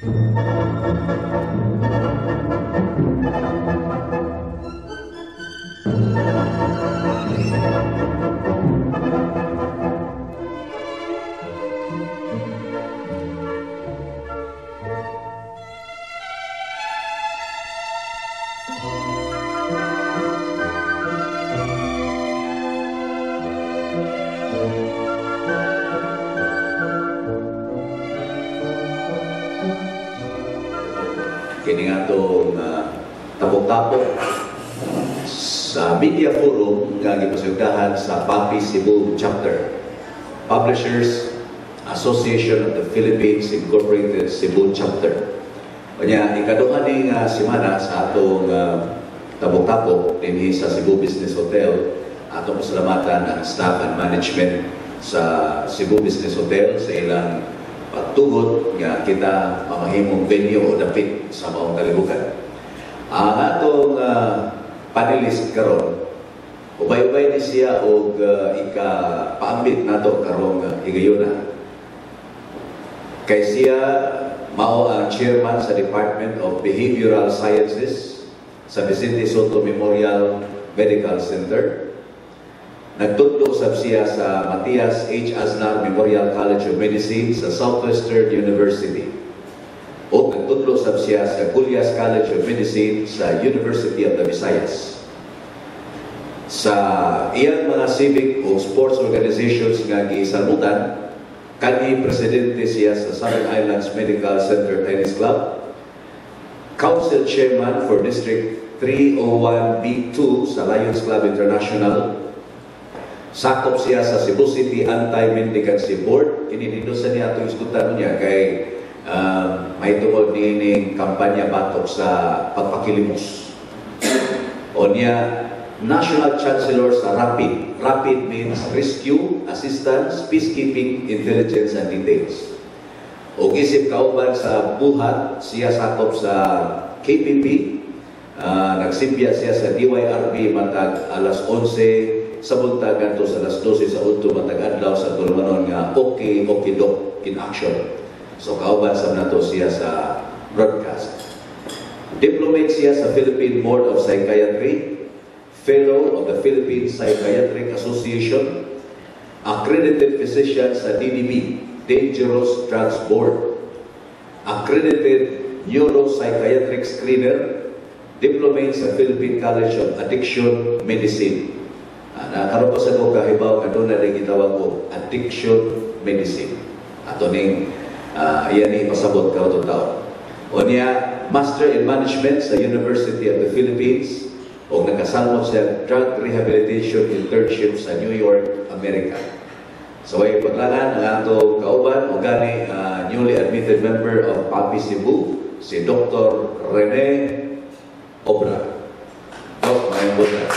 Kini nga itong tapok-tapok sa media forum nga gipasugdahan sa PAPI Cebu Chapter, Publishers Association of the Philippines Incorporated Cebu Chapter. Kanya ikaduha ni semana sa atong tapok-tapok dinhi sa Cebu Business Hotel, atong pasalamatan ang staff and management sa Cebu Business Hotel sa ilang pagtugot nga kita mamahimong venue o dapit sa maong kalibukan. Ang atong panelist karon, ubay-ubay ni siya og ika-paambit nato karong higayuna. Kay siya mao ang chairman sa Department of Behavioral Sciences sa Vicente Soto Memorial Medical Center. Nagtudlo sab siya sa Matias H. Aznar Memorial College of Medicine sa Southwestern University. O nagtudlo sab siya sa Gulyas College of Medicine sa University of the Visayas. Sa iyang mga civic o sports organizations nga gisalmutan, kanhi presidente siya sa Southern Islands Medical Center Tennis Club, Council Chairman for District 301B2 sa Lions Club International. Sakop siya sa Cebu City Anti-Mendicancy Board. Ininito sa niya itong iskutan niya kay may tungod nining kampanya batok sa pagpakilimos. O niya, National Chancellor sa RAPID. RAPID means Rescue, Assistance, Peacekeeping, Intelligence, and Details. O isip kauban sa buhat, siya sakop sa KPP. Nagsimpya siya sa DYRB matag alas 11 sa buntag kanto sa alas 12 sa udto matag adlaw sa tulumanon nga okay doc in action. So kauban sa nato siya sa broadcast. Diplomate siya sa Philippine Board of Psychiatry, Fellow of the Philippine Psychiatric Association, Accredited Physician sa DDB, Dangerous Drugs Board, Accredited Neuropsychiatric Screener, Diplomate sa Philippine College of Addiction Medicine. Nakaroon po sa kong kahibaw na doon na rin gitawag ko addiction medicine. Ato ning yan ni pasabot ka ito taon. O niya, Master in Management sa University of the Philippines o nakasalmot sa Drug Rehabilitation Internship sa New York, America. So ay paglangan ang ato kauban o gani newly admitted member of PAPI Cebu, si Dr. Rene Obra. Mayong buntag.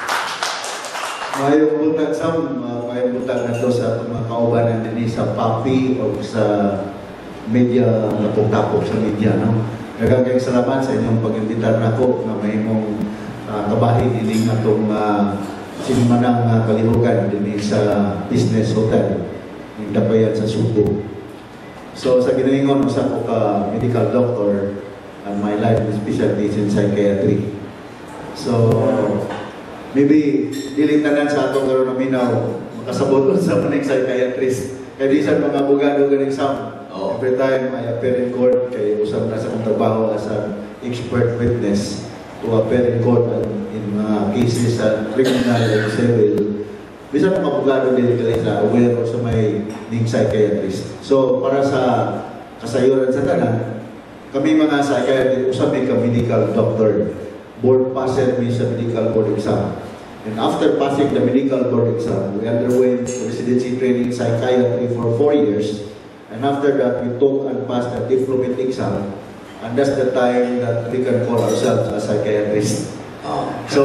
Mayong buntag mayong buntag na to sa mga kaubanan din sa PAPI o sa media, napong-tapok sa media. No? Nagagayang salamat sa inyong pag-imbitar na ko na may mong kabahin din itong sinimanang kalihukan din sa business hotel ng Dapayan sa Subo. So sa ginalingon, usa ko ka medical doctor and my life specialty is in psychiatry. So maybe dilitanan sa atong karon na minaw makasabot sa maning psychiatrist. Kaya di sa mga abogado ganing sam. Every time I appear in court, kay usap na sa kong trabaho as an expert witness to appear in court in mga cases sa criminal and civil. Bisa mga abogado din sa aware o sa may ning psychiatrist. So para sa kasayuran sa tanan, kami mga psychiatrist usap ka medical doctor. Board passer mi sa medical board exam. And after passing the medical board exam, we underwent residency training psychiatry for 4 years. And after that, we took and passed the diplomate exam. And that's the time that we can call ourselves a psychiatrist. So,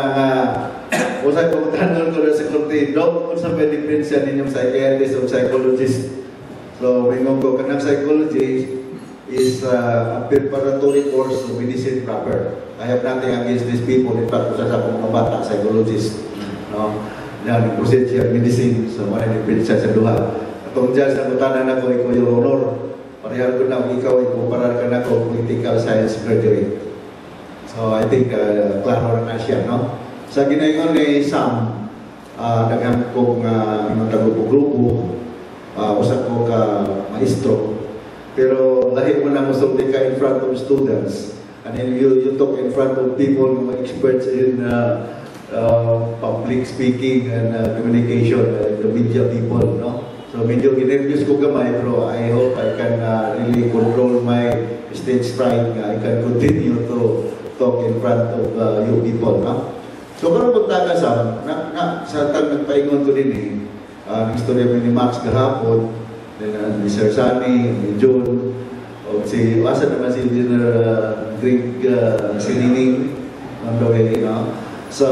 usay kong tanong ko na sa kurti, Dok, kung sa may difference ninyong psychiatrist o psychologist. So, mingon ko, kanang psychology is a preparatory course to medicine proper. I have nothing against these people. In fact, kung sa akong mabata, psychologist. No? Yan, procedure medicine. So, may difference sa duha. Itong judge na kutanan ako, ikaw yung honor. diyan ko na ikaw ay kumparar ka na ko political science graduate. So I think klaro na siya, no? Sa ginayon ni Sam, daghang kong tago-grupo, usap ko ka maestro. Pero lahi mo na musulti ka in front of students. And then you talk in front of people who are experts in public speaking and communication, the media people, no? So medyo ginervyos ko gamay, pero I hope I can really control my stage fright. I can continue to talk in front of you people, no? So kung punta ka sa tag nagpaingon ko din ang istorya ni Max kahapon, then ni Sir Sunny, ni John, o si, asa naman si Engineer Greg Sinining, on the way, no? So,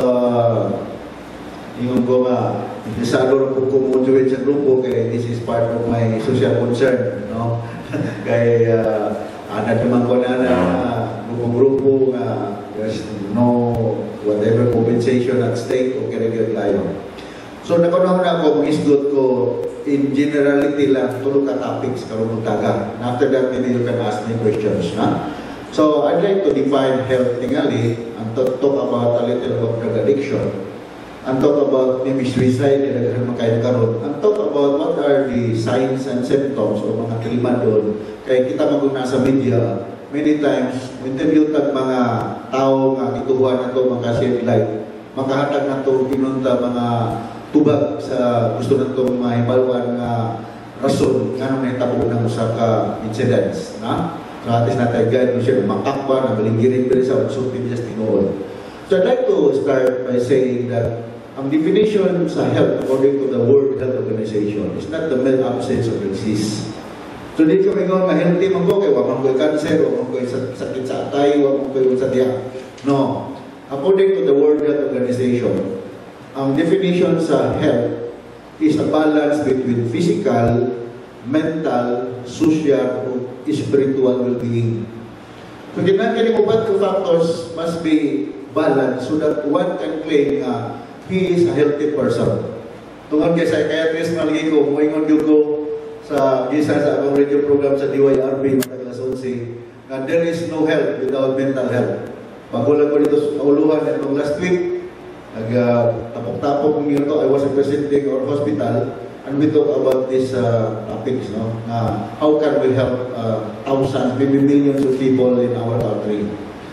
yung ko nga, isalo ko kumuduin sa grupo kaya this is part of my social concern, no? Kaya, anak naman ko na grupo nga, there's no whatever compensation at stake o kaya tayo. So, nakunaw na ako, mag-isdot ko, in generality lang, tulong ka topics, karunong taga. And after that, maybe you can ask me questions, ha? So, I'd like to define health tingali and talk about a little about drug addiction and talk about maybe suicide and talk about what are the signs and symptoms o mga kilima doon. Kaya kita maguna sa media, many times, interview tag mga tao nga kituhan na ito, mga shed light, makahatag na ito, pinunta mga tubag sa gusto na ito mga hibalwan nga rason nga nung naitabo ng usa ka incidents, na? So atis na tayo guide mo siya makakba, nagalingirin pa rin sa unsupin niya tinood. So I'd like to start by saying that ang definition sa health according to the World Health Organization is not the mere absence of disease. So di ko mayroon na healthy man ko, kaya wapang ko'y cancer, wapang ko'y sakit sa atay, wapang ko'y sa diya. No. According to the World Health Organization, ang definition sa health is a balance between physical, mental, social, o spiritual well-being. So, ginagaling upat ko factors must be balanced so that one can claim na he is a healthy person. Tungkol kay psychiatrist na lagi ko, muingon ko sa gisa sa akong radio program sa DYRB, matagal 11, na there is no health without mental health. Pagkulang ko dito sa kauluhan itong last week, nagtapok-tapok ng ito, I was presenting our hospital, and we talk about these topics, no? How can we help thousands, maybe millions of people in our country?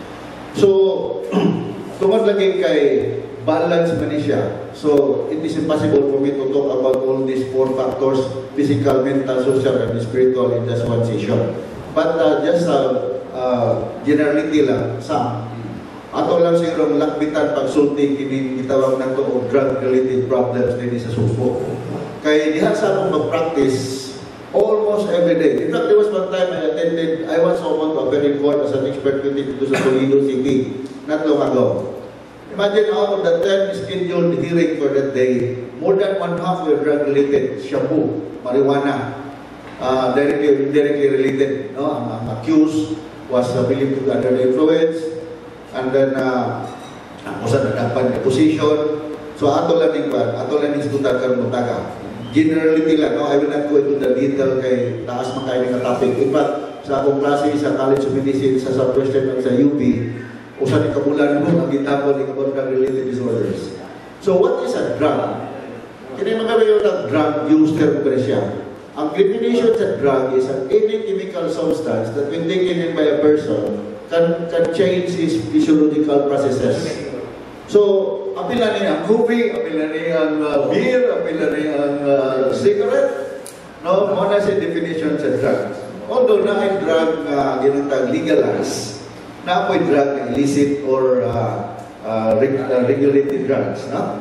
So, tungkol lagi kay balance man siya. So, it is impossible for me to talk about all these four factors, physical, mental, social, and spiritual in just one session. But just generality lang, some. Ato lang siguro lakbitan pagsulti kini gitawag na ito o drug-related problems din sa supo. Kaya diha sa akong mag-practice almost every day. In fact, there was one time I was summoned to a very court as an expert witness dito sa Toledo City not long ago. Imagine out of the 10 scheduled hearing for that day, more than one half were drug-related, shabu, marijuana, directly or indirectly related. No? Ang accused was believed to be under the influence. And then, ako sa nadapan na position. So, ato lang yung stutar karong taga. Generally lang, no? I will not go into the detail kay taas makain ng topic. In fact, sa akong klase sa College of Medicine sa Southwestern at sa UP, usan yung kabulan mo, ang gitapon yung drug-related disorders. So, what is a drug? Kini mga yung drug user ko siya. Ang definition sa drug is any chemical substance that when taken in by a person can change his physiological processes. So, apil na niya ang coffee, apil na niya ang beer, apil na niya ang cigarette. No, muna sa definition sa drug. Although na ay drug ginutang legalized, na ako'y drug na illicit or regulated drugs. No?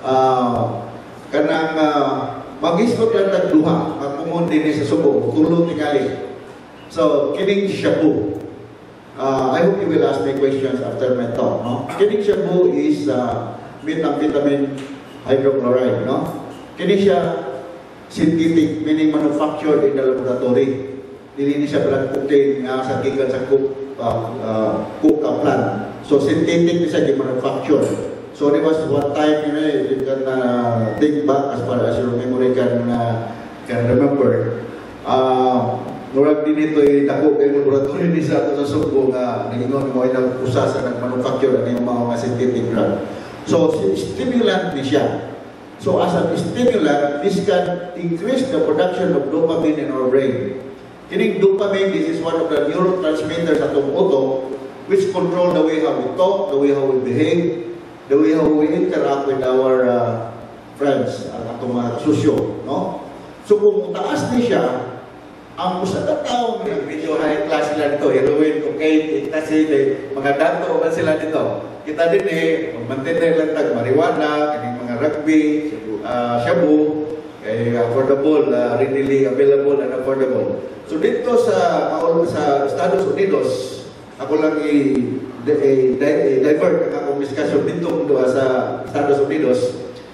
Kanang mag-isot lang tagduha, magpumun din sa subo, tulong tingali. So, kining shabu. I hope you will ask me questions after my talk. No? Kining shabu is methamphetamine hydrochloride. No? Kining siya synthetic, meaning manufactured in the laboratory. Dili siya blood cocaine nga sa gikan sa coca plant. So synthetic siya manufactured. So there was one time, you can think back as far as your memory can remember. murag din ito dako kay laboratory ni sa ato sa Sugbo nga ningon mo ilang usa sa nag-manufacture ng mga synthetic drug. So stimulant ni siya. So as a stimulant, this can increase the production of dopamine in our brain. Kining dopamine, this is one of the neurotransmitters atong utok which control the way how we talk, the way how we behave, the way how we interact with our friends, ang atong mga susyo, no? So kung taas ni siya, ang usa ka tawo nga video high class sila dito, heroin, cocaine, ecstasy, mga dato man sila dito. Kita din magmantene lang tag marijuana, kining mga rugby, shabu, affordable, readily available and affordable. So dito sa Estados Unidos, ako lang divert ang akong discussion dito sa Estados Unidos.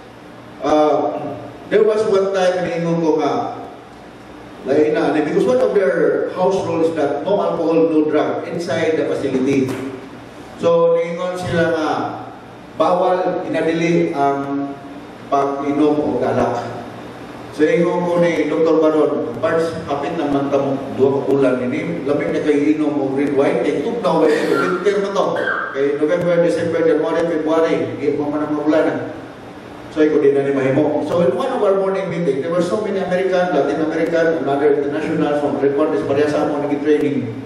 There was one time niingon ko nga because one of their house rules is that no alcohol, no drug inside the facility. So niingon sila nga bawal inadili ang pag-inom o galak. So ingon ko ni Dr. Baron, parts kapit naman tamo 2 ka bulan ini, lamig na kay inom og red wine, kay tugnaw kay winter man to. Kay November, December, January, February, di mo man ang bulan. So iko din na ni mahimo. So in one of our morning meeting, there were so many American, Latin American, and other internationals from reporters pareha sa among nag-training.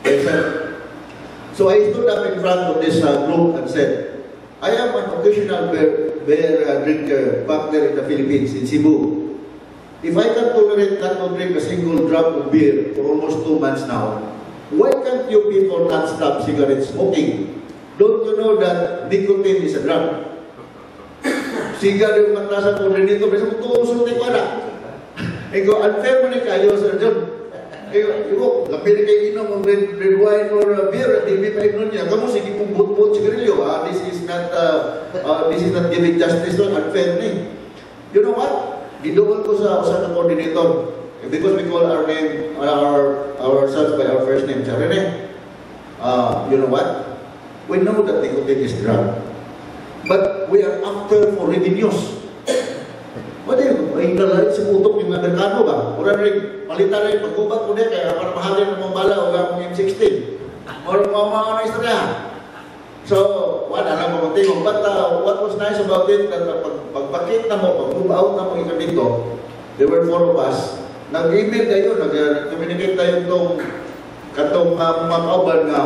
So I stood up in front of this group and said, I am an occasional beer drinker back there in the Philippines, in Cebu. If I can tolerate not to drink a single drop of beer for almost 2 months now, why can't you people not stop cigarette smoking? Don't you know that nicotine is a drug? Siga yung matasa ko rin dito, pero sa tuusulti ko na. Ego, unfair mo ni kayo, Sir John. Ego, lapit kayo inom ng red wine or beer, at hindi pa inom niya. Kamu, sige pong but-but sigarilyo. This is not giving justice to unfair ni. You know what? Gidoon ko sa usa ka coordinator. Because we call our name, ourselves by our first name, Charene. You know what? We know that nicotine is drug. But we are after for revenues. What do you, ay nalalit sa utok yung Amerikano ba? Mura rin, palitan rin, pagkubat ko din, kaya para mahalin ng mga bala o ang M16. Mura mga na istorya. So, alam mo matingong. But what was nice about it, that pagpakit na mo, pag-move out na mo ika dito, there were 4 of us. Nag-email tayo, nag-communicate tayo katong mga kauban nga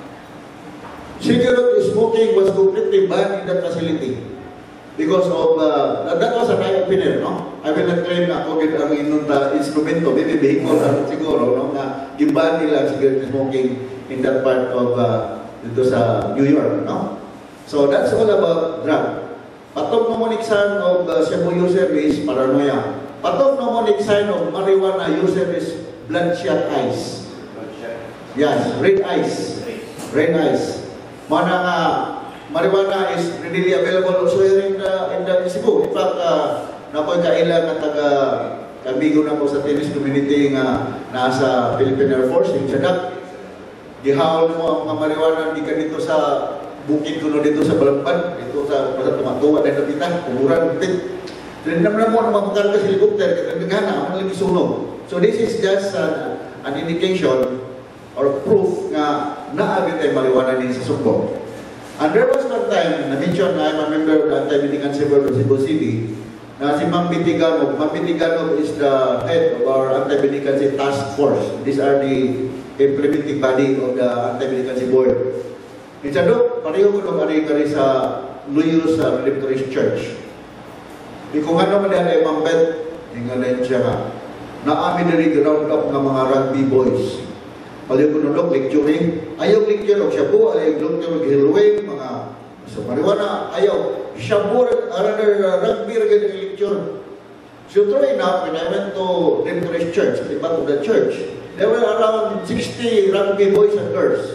cigarette smoking was completely banned in that facility because of that was a my opinion, no? I will not claim na ako din ang instrumento, maybe vehicle siguro, no? Na giban nila cigarette smoking in that part of dito sa New York, no? So that's all about drug. Patong mnemonic sign of shabu user is paranoia. Patong mnemonic sign of marijuana user is bloodshot eyes. Yes, red eyes. Red eyes. Mana nga marijuana is readily available also here in the Cebu. In fact, nakoy kaila nga kamigo na ko sa tennis community nga nasa Philippine Air Force in Sadak. Gihawal mo ang mga marijuana di ka dito sa bukid kuno dito sa Balangpan, dito sa tumatuwa na napitan, kumuran bit. Then naman mo ang mga pagkarga sa helicopter, katagana, ang lagi sunog. So this is just an indication or proof nga naabit ay marijuana din sa Sugbo. And there was one time, na-mention na I'm a member of the Anti-Medicancy Board of Cebu City, na si Ma'am Bitiganog. Ma'am Bitiganog is the head of our Anti-Medicancy Task Force. These are the implementing body of the Anti-Medicancy Board. Isadok, pareho ko nung ari-ari sa Luyos Redemptorist Church. Kung ano man yan ay Ma'am Bet, yung alayin siya nga, naami na rin ground up ng mga rugby boys. Ayaw ko nung lecturing, ayaw lecture o shabu, ayaw lecture o heroin, mga sa marijuana, ayaw. Shabu, rather rugby rin lecture. So true enough, when I went to Redemptorist Church, the back of the church, there were around 60 rugby boys and girls.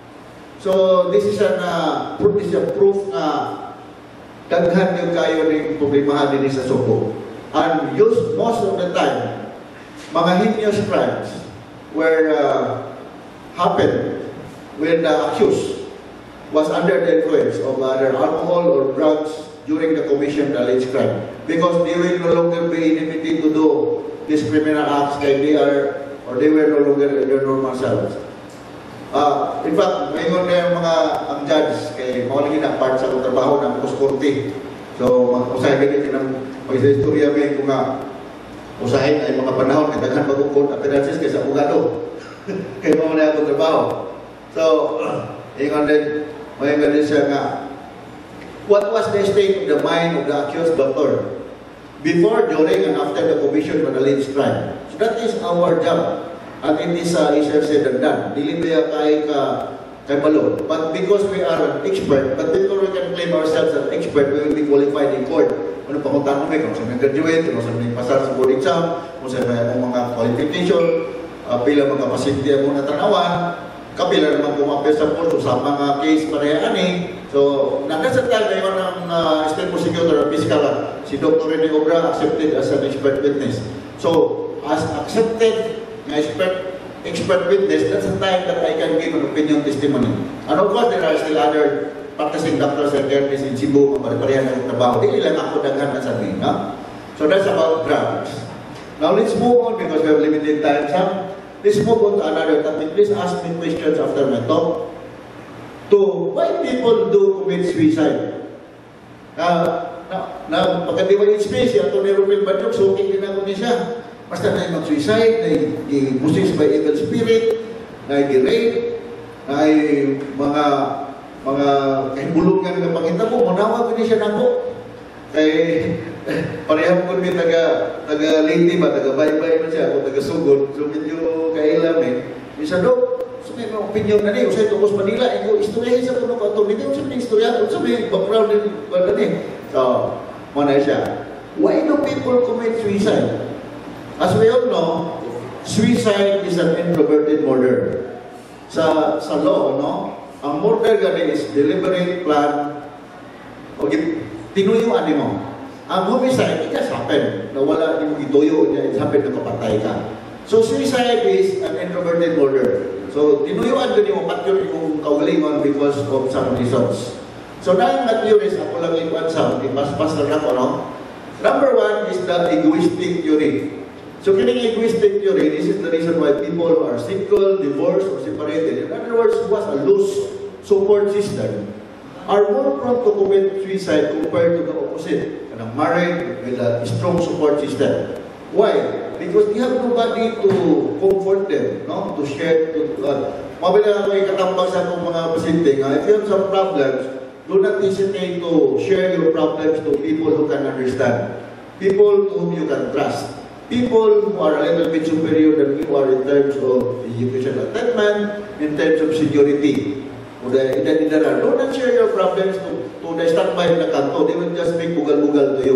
So this is a proof na daghan yung kayo ng problemahan din sa Sugbo. And most of the time, mga heinous crimes were happened when the accused was under the influence of either alcohol or drugs during the commission of the alleged crime. Because they will no longer be limited to do these criminal acts like they are, or or they were no longer their normal selves. In fact, ngayon na yung mga ang judge kay mauling na part sa trabaho ng Kuskorte. So, usahin din ng pag-istorya may kung nga usahin ay mga panahon kay daghan pag-court appearances kaysa abogado. Kaya mo na ako trabaho. So, ingon din, may ganun siya nga, what was the state of the mind of the accused doctor before, during, and after the commission of an alleged crime? So that is our job. And it is easier said than done. Dili ba kay balo. But because we are an expert, but before we can claim ourselves as an expert, we will be qualified in court. Ano pa kung tanong may, kung saan may graduate, kung saan may pasar sa board exam, kung saan may mga qualification, pila mga pasyente ang mga tanawan, kapila naman kumapil sa court, sa mga case parehaan eh. So, nagkasat tayo ngayon ng state prosecutor, physical, si Dr. Rene Obra accepted as an expert witness. So, as accepted na expert witness, that's the time that I can give an opinion testimony. And of course, there are still other practicing doctors and therapists in Cebu, parehan ng trabaho. Hindi lang ako daghan na sabihin, no? So that's about drugs. Now let's move on because we have limited time. Let's move on to another topic. Please ask me questions after my talk. Why people do commit suicide? Pagkadiwa yung space, yung Tony Rubin Badjok, so okay din ako niya siya. Basta na yung mag-suicide, na yung possessed by evil spirit, na yung rape, na yung mga kahibulungan ng pangita mo, manawag din siya na po. Parehang ko may taga-lady ba, taga-baybay ba siya, o taga-sugod, so medyo kailam eh. Isa do, so may mga opinion na niyo, sa itong Manila, istoryahin sa puno ka ito, hindi ko sa istorya, so may background din ba na niyo. So, muna siya. Why do people commit suicide? As we all know, suicide is an introverted murder. Sa law, no? Ang murder gani is deliberate plan o tinuyuan mo. Ang homicide, it just happened. Nawala ni mo ituyo niya, it happened na kapatay ka. So suicide is an introverted murder. So tinuyuan gani mo patyon yung kaugalingon because of some reasons. So na yung theories, ako lang ikuan sa ipaspas na ako, no? Number one is the egoistic theory. So, kining egoistic theory, this is the reason why people who are single, divorced, or separated, in other words, who has a loose support system, are more prone to commit suicide compared to the opposite, and are married with a strong support system. Why? Because they have nobody to comfort them, no? To share, mabila ako ikatambang sa akong mga pasyente nga, if you have some problems, do not hesitate to share your problems to people who can understand, people to whom you can trust. People who are a little bit superior than you are in terms of education attainment, in terms of seniority. Do not share your problems to the standby na kanto. They will just make bugal-bugal to you.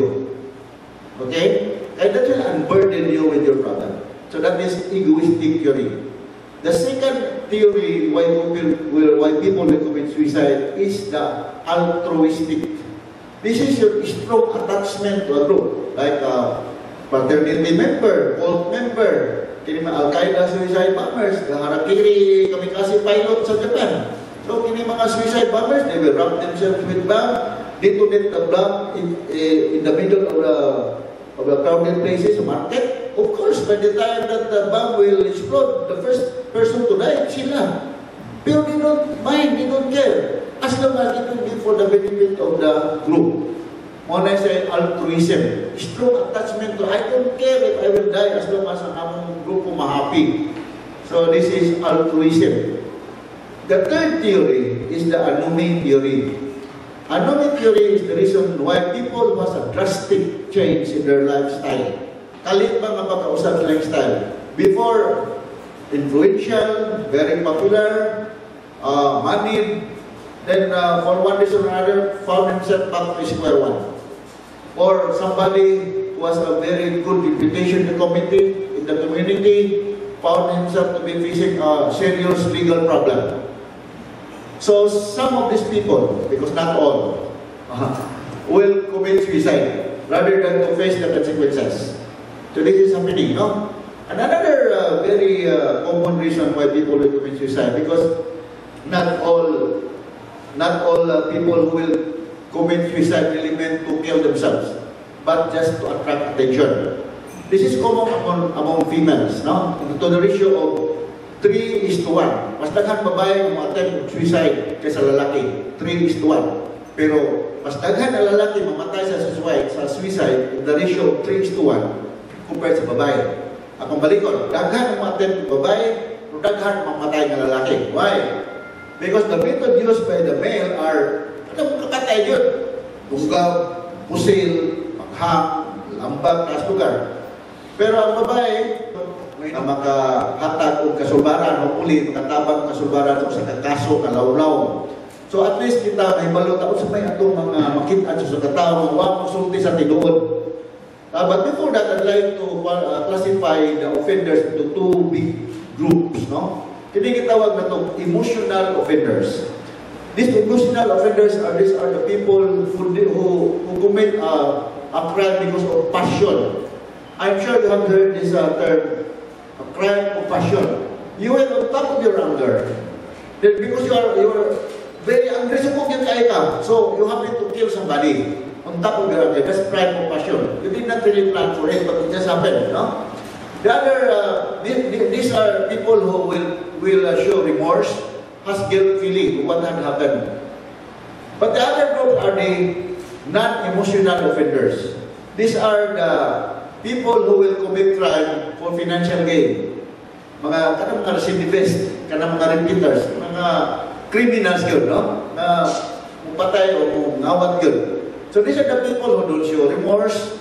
Okay? And that will unburden you with your problem. So that is egoistic theory. The second theory why people will commit suicide is the altruistic. This is your strong attachment to a group. Like fraternity member, cult member, kini mga Al-Qaeda suicide bombers, the Harakiri kamikaze pilot sa Japan. So kini mga suicide bombers, they will wrap themselves with bomb, detonate the bomb in the middle of the crowded places, market. Of course, by the time that the bomb will explode, the first person to die is sila. Pero they don't mind, they don't care, as long as it will be for the benefit of the group. When I say altruism, strong attachment to, I don't care if I will die as long as ang among grupo ma-happy. So this is altruism. The third theory is the anomie theory. Anomie theory is the reason why people who has a drastic change in their lifestyle. Kalit ba nga pagkausap sa lifestyle? Before, influential, very popular, money, then for one reason or another, found himself back to square one. Or somebody who has a very good reputation in the community, found himself to be facing a serious legal problem. So some of these people, because not all, will commit suicide rather than to face the consequences. So this is happening, no? Another very common reason why people will commit suicide, because not all people who will commit suicide really meant to kill themselves, but just to attract attention. This is common among females, no? To the ratio of 3:1. Mas daghan babae ang attempt suicide kaysa lalaki, 3:1. Pero mas daghan ang lalaki mamatay sa suicide, the ratio of 3:1 compared sa babae. Akong balikon, daghan ang attempt babae, pero daghan mamatay ng lalaki. Why? Because the method used by the male are, ano kakatay yun? Bunggaw, pusil, paghang, lambat, taas lugar. Pero ang babae, na makahatag o kasulbaran o uli, makatabang kasulbaran o sa kakaso, kalawlaw. So at least kita may balot ako sa may atong mga makita sa katao, mga wang sulti sa tinuod. But before that, I'd like to classify the offenders into two big groups, no? Kini gitawag na itong emotional offenders. These emotional offenders are the people who commit a crime because of passion. I'm sure you have heard this term, a crime of passion. You went on top of your anger. Then because you are very angry, so you happen to kill somebody on top of your anger. That's crime of passion. You did not really plan for it, but it just happened, no? The other, these are people who will show remorse, has guilt feeling of what had happened. But the other group are the non-emotional offenders. These are the people who will commit crime for financial gain. Kanang mga recidivist, kanang mga repeaters, mga criminals yun, no? Na patay o ngawat yun. So these are the people who don't show remorse,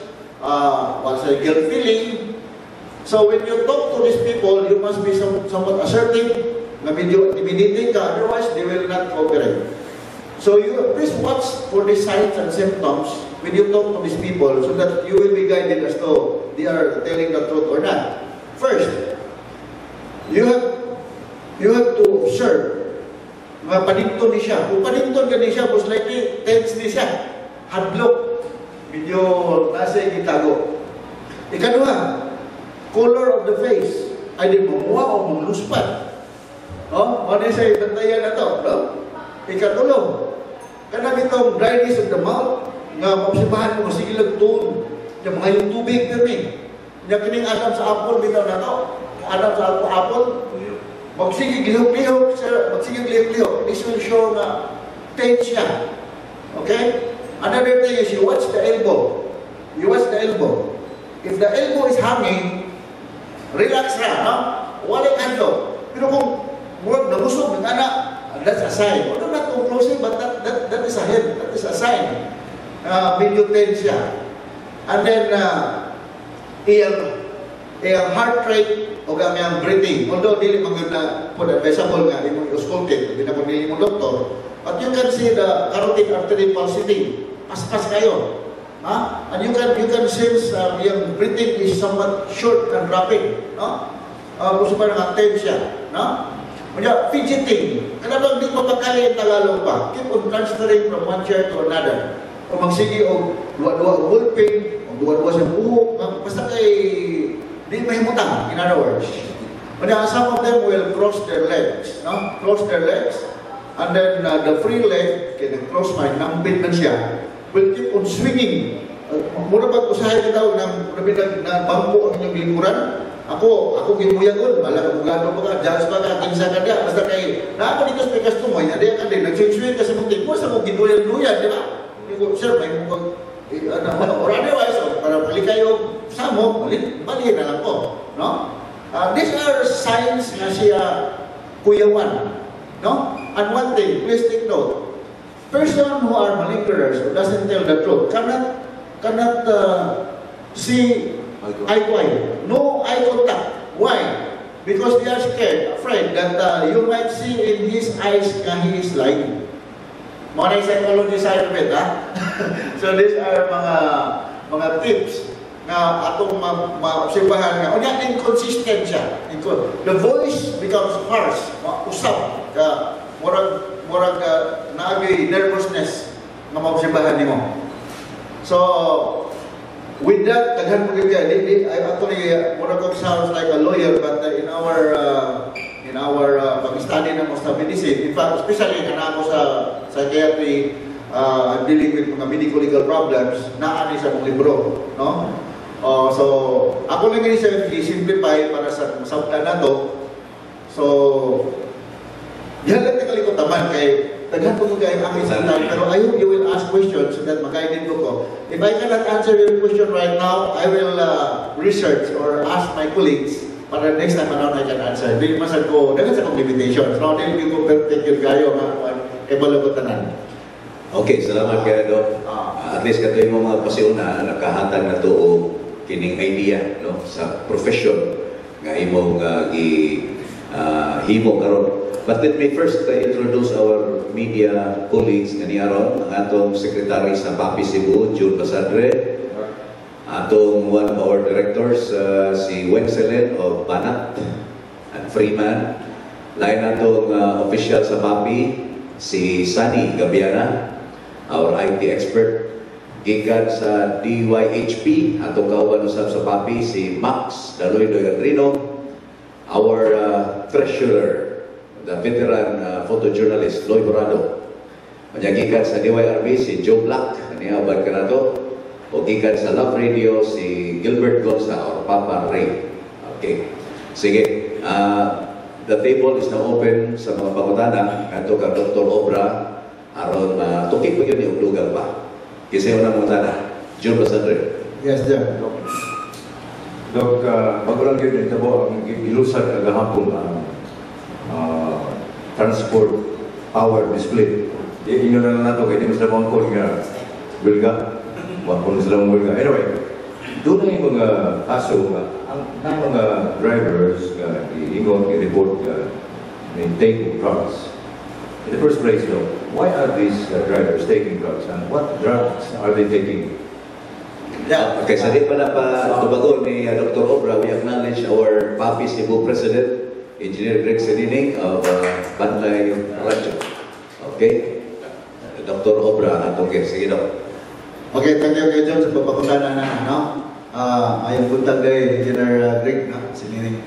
guilt feeling. So when you talk to these people, you must be somewhat assertive, na medyo intimidating ka, otherwise they will not cooperate. So you please watch for the signs and symptoms when you talk to these people so that you will be guided as to they are telling the truth or not. First, you have to observe. Mga paninton ni siya. Kung paninton ka ni siya, most likely tense ni siya. Hadlok. Medyo nasa gitago. Ikaduha, color of the face. Ay di mamuha o muluspat. No? Ano siya ibantayan na to? No? Ikatulong. Kanang itong dryness of the mouth, nga mapasibahan mo masigilag tuon. Yung mga yung tubig pirmi. Yung kining Adam sa apple, bitaw na to. Adam sa apple, magsigig lihok-lihok, magsigig lihok-lihok. This will show na tense siya. Okay? Another thing is you watch the elbow. You watch the elbow. If the elbow is hanging, relax na, no? Walang handlo. Pero kung murag nabusog ng anak, that's a sign. Although not conclusive, but that is a hint. That is a sign. Medyo tense siya. And then, iyang heart rate o iyang breathing. Although, dili magiging na po advisable nga, imong auscultate, hindi na po nili mong doktor. But you can see the carotid artery pulsating. Paspas kayo. And you can sense yung breathing is somewhat short and rapid. Gusto pa nga tense siya. Kaya fidgeting. Kaya bang di mapakali ang Tagalog pa? Keep on transferring from one chair to another. O magsige o duwa-duwa o gulping, o duwa-duwa sa buhok. Basta kay di mahimutang, in other words. Kaya some of them will cross their legs. Cross their legs. And then the free leg, kaya nag-cross mind, nambit man siya, will keep on swinging. Muna pag-usahay ka daw ng bangko ang inyong lingkuran. Ako gimuyagon, wala ka bugado pa ka, judge pa ka, kinsa ka diya, basta kay, na ako dito sa customer, na diya ka din, nag-swing ka sa muntik mo, sa mong ginuyan-nuyan, di ba? Sir, may mong, or otherwise, para balik kayo sa mo, balik na lang po, no? These are signs na siya kuyawan, no? And one thing, please take note, person who are malingerers or doesn't tell the truth cannot see eye to eye. No eye contact. Why? Because they are scared, afraid that you might see in his eyes that he is lying. Mga psychology side of it, ha? So these are mga tips na atong maobserbahan nga. O yan, inconsistent siya. The voice becomes harsh, usap, murag naagay nervousness na maobserbahan nimo. So, with that, daghan mo kaya, actually, murag sounds like a lawyer, but in our pag-study ng Musta Medicine, in fact, especially na ako sa psychiatry, dealing with mga medical legal problems, naani sa mong libro, no? So, ako lang yun siya i-simplify para sa masabtan na to. So, yan lang nakalikot naman kay taghan ko kayo ang isang time, pero I hope you will ask questions so that makainin ko. If I cannot answer your question right now, I will research or ask my colleagues para next time around I can answer. Hindi masag ko, dagat sa kong limitations. No, hindi ko perfect yung kayo, ebalo ko tanan. Okay, salamat kayo, Doc. At least kato yung mga pasiuna, nakahatag na to o kining idea no, sa profession nga imong himo karon. But let me first introduce our media colleagues nga niyaron, ang atong secretary sa PAPI Cebu, June Basadre, atong one of our directors, si Wencelen of Banat at Freeman, lain atong official sa PAPI, si Sunny Gabiana, our IT expert, gikan sa DYHP, atong kauban usab sa PAPI, si Max Daloy Doyadrino, our treasurer, the veteran photojournalist Lloyd Dorado. Gikan sa DYRB si Joe Black, niabad ka na to. O gikan sa Love Radio si Gilbert Gonza or Papa Ray. Okay. Sige. The table is now open sa mga pangutana. Kanto ka Dr. Obra aron tukik po yun yung lugar pa. Kasi yung nangutana. June Basadre. Yes, John. Dok, magulang yun ito po ang ilusad kagahapon transport power display. Inyo na lang nato, kaya di mo sila mangkon nga wilga. Mangkon sila wilga. Anyway, doon na yung mga kaso ang mga drivers nga i-ingon, i-report in taking drugs. In the first place, though, why are these drivers taking drugs and what drugs are they taking? Yeah. Okay, sa di pa na pa tubagon ni Dr. Obra, we acknowledge our PAPI Cebu President, Engineer Greg Sedining of Banlay Radyo. Okay? Dr. Obra, atong sige daw. Okay, thank you John sa papakutana na, no? Ayong buntag kay Engineer Greg, no? Sedining.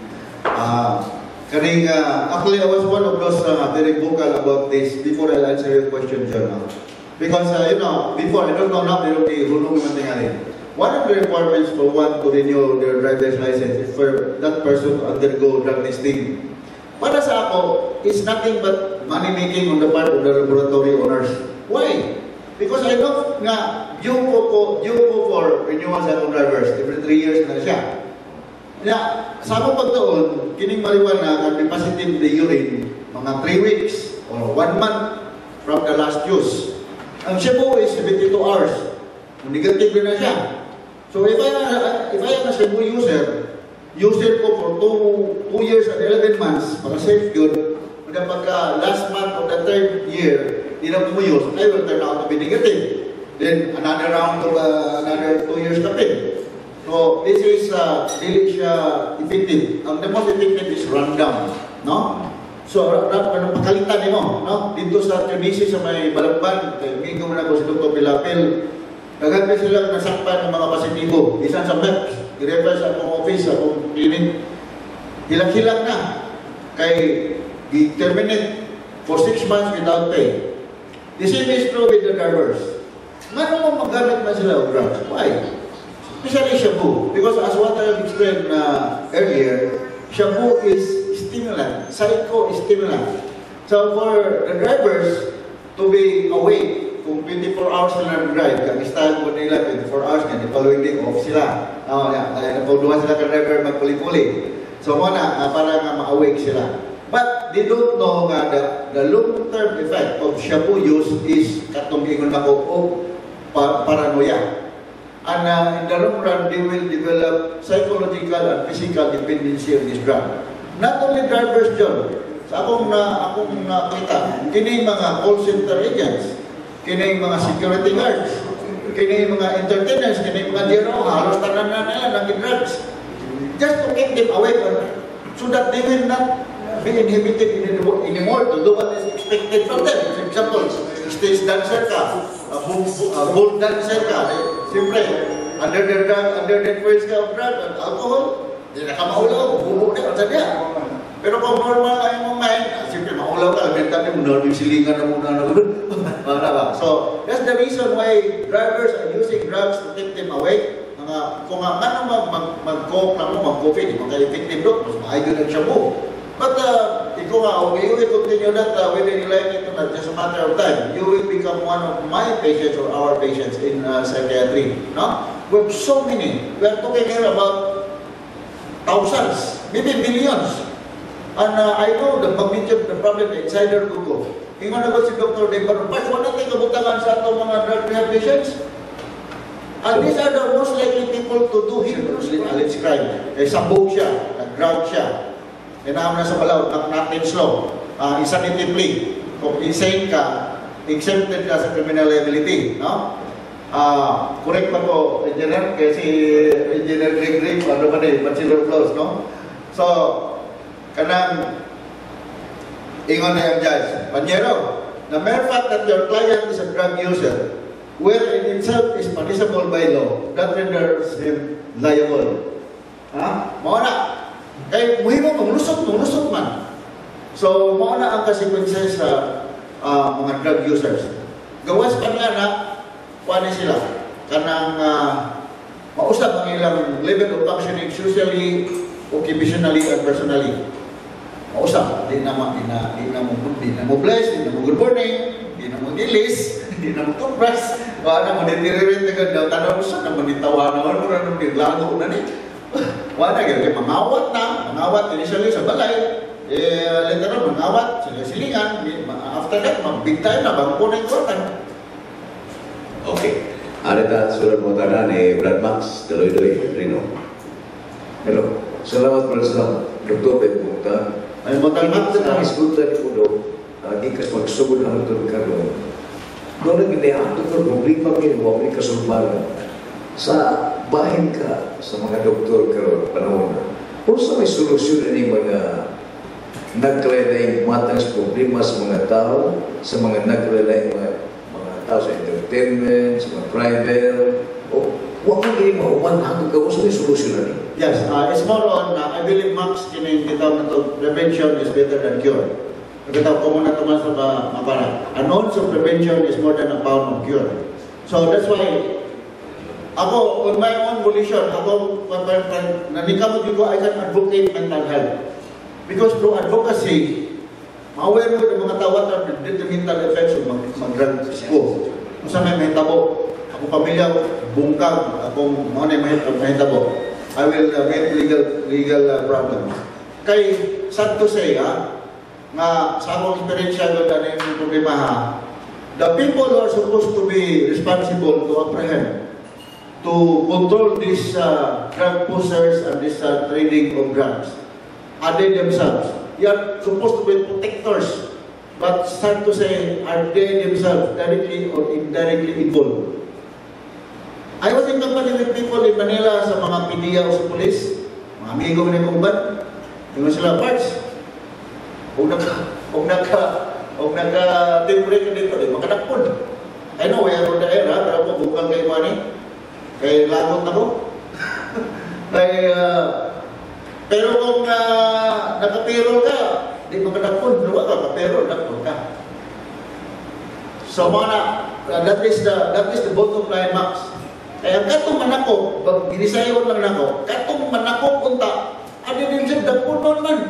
Actually, I was one of those very vocal about this before I answer your question, John. No? Because, before, I don't know now, pero di hulong naman tingali. One of the requirements for one to renew their driver's license is for that person to undergo drug testing. Para sa ako, it's nothing but money making on the part of the laboratory owners. Why? Because I know nga, due po for renewal sa akong drivers, every 3 years na siya. Kaya, sa akong pagtaon, kining marijuana can be positive in the urine mga 3 weeks or 1 month from the last use. Ang Cebu is 72 hours. Negative na siya. So if I am a Cebu user ko for 2 years and 11 months para safe good, pagka last month of the 3rd year, di na use, I will turn out to be negative. Then another round of another 2 years na pin. So this is really siya effective. The most effective is rundown, no? So pakalitan mo, no? Dito sa Trinisi sa may Balagban, mingo mo na ko si Dr. Pilapil. Nagagay silang nasakpan ng mga positibo. Isang sa PEPS, i-refer sa akong office, akong clinic. Hilang-hilang na. Kay i-terminate for 6 months without pay. The same is true with the drivers. Ngano mo magamit na sila of drugs? Why? Especially shabu. Because as what I have explained earlier, shabu is stimulant, psycho-stimulant. So for the drivers to be awake, kung 24 hours sila nag-drive, kag-style mo nila 24 hours nga, the following day off sila. Napauduhan sila ka-driver magpuli-puli. So muna, para nga ma-awake sila. But they don't know nga the long-term effect of shabu use is katong ingon ako of paranoia. And in the long run, they will develop psychological and physical dependency on this drug. Not only drivers, John. Sa akong nakita, kini mga call center agents, kini mga security guards, kini mga entertainers, kini mga diro, halos tanan na nila ng drugs. Just to keep them away so that they will not be inhibited anymore to do what is expected from them. For example, stage dancer ka, bold dancer ka, siyempre, under the influence ka of drug and alcohol, hindi na ka maulaw, bubo na ka niya. Pero kung normal ay mong mind, siyempre maulaw ka, mental mo na, silingan na muna na So, that's the reason why drivers are using drugs to keep them awake. Mga kung nga mag-coke na mo, mag-coffee, di mo kayo effective doon, mas maayo na siya mo. But ikaw nga, okay, you will continue that within 11 to not just a matter of time. You will become one of my patients or our patients in psychiatry. No? We have so many. We are talking here about thousands, maybe millions. And I know the magnitude of the problem inside their Google. Ingon na ba si Dr. Dave Barpas, wala tayo kabutangan sa itong mga drug rehab patients? And these are the most likely people to do alleged crime. Sabog siya, nag-drug siya. Inaam na sa balaw, natin slow. Insanity plea. Kung insane ka, exempted ka sa criminal liability. No? Correct pa po, engineer, kasi engineer Greg, ano ba na bachelor clause, no? So, kanang ingon na yung judge, Panyero, the mere fact that your client is a drug user, where in itself is punishable by law, that renders him liable. Mao na. Kaya muhimo manglusot man. So, mao na ang consequences sa mga drug users. Gawas pa nga na, kuhanin sila. Kanang mausap ang ilang level of functioning socially, occupationally, and personally. Mausap. Di na mo bless, di na mo good morning, di na mo gilis, di na mo toothbrush, na mo deteriorate na ganda, tanong sa na mo nitawa na, wala mo naglago na ni. Wala kaya mangawat initially sa balay, later on mangawat, silingan, after that, big time na, bangko na yung kwartan. Okay. Arita, surat mo tanan Brad Max, Daloy-Doy, Rino. Hello. Salamat pala sa Dr. Bepunta. Ay mo tanan Ito na iskulta ni Pudo. Gikas magsugod ang Dr. Carlo. Doon ang ginayahan Dr. Problema kayo, huwag may kasulbaran. Sa bahin ka sa mga doktor karon panahon. Kung sa may solusyon ni mga nagkalain matang problema sa mga tao, sa mga nagkalain mga tao sa entertainment, sa mga private, o huwag mo ganyan mauman hanggang gawin sa may solusyon ni. Yes, it's more on, I believe Max, kinitawag na to, prevention is better than cure. Nakita ko muna naman sa mapara. An ounce of prevention is more than a pound of cure. So that's why, ako, on my own volition, ako, nanikabot ko, I can advocate mental health. Because through advocacy, ma-aware mo ng mga tawat at detrimental effects of mag-drug ko. Kung saan may mahitabo, ako pamilya, bungkag, akong mga mahitabo, I will get legal problems. Kay, sad to say, nga sa akong experience doon na yung problema, the people who are supposed to be responsible to apprehend, to control these drug pushers and this trading of drugs, are they themselves. They are supposed to be protectors, but start to say, are they themselves directly or indirectly involved? I was in company with people in Manila sa mga PDEA o sa police, mga amigo ko na yung uban, yung sila parts, huwag nagka-temporary ka dito, makadakpon. I know, wala ko na era, pero ako bukang kay money, kay lagot na ko. Pero kung nakapiro ka, di makadakpon, luwa ka, kapiro, dakpon ka. So that is the bottom line, Max. Kaya katong manako, pag ginisayon lang nako, katong manako punta, ano din siya, dakpon doon man.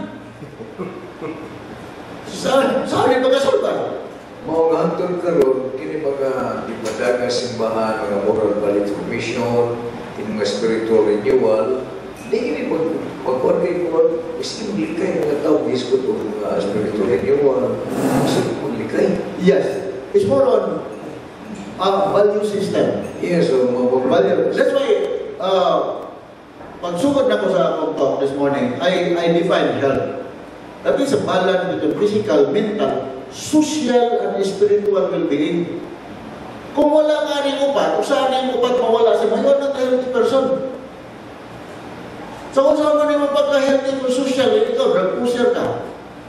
Saan ba kasulban? Mga hantol karon, kini mga ipadaga simbahan, mga moral value commission, kini mga spiritual renewal, di kini pag-order ko, isang likay mga tao, biskot o mga spiritual renewal, isang likay. Yes, it's more on value system. Yes, so mga value. That's why, pagsugod na ko sa akong talk this morning, I define health. That is a balance between physical, mental, social, and spiritual well-being. Kung wala nga rin upat, kung saan yung upat mawala, sa mayon na healthy person. So kung saan mo rin mapagka-healthy mo social, ikaw, drug pusher ka.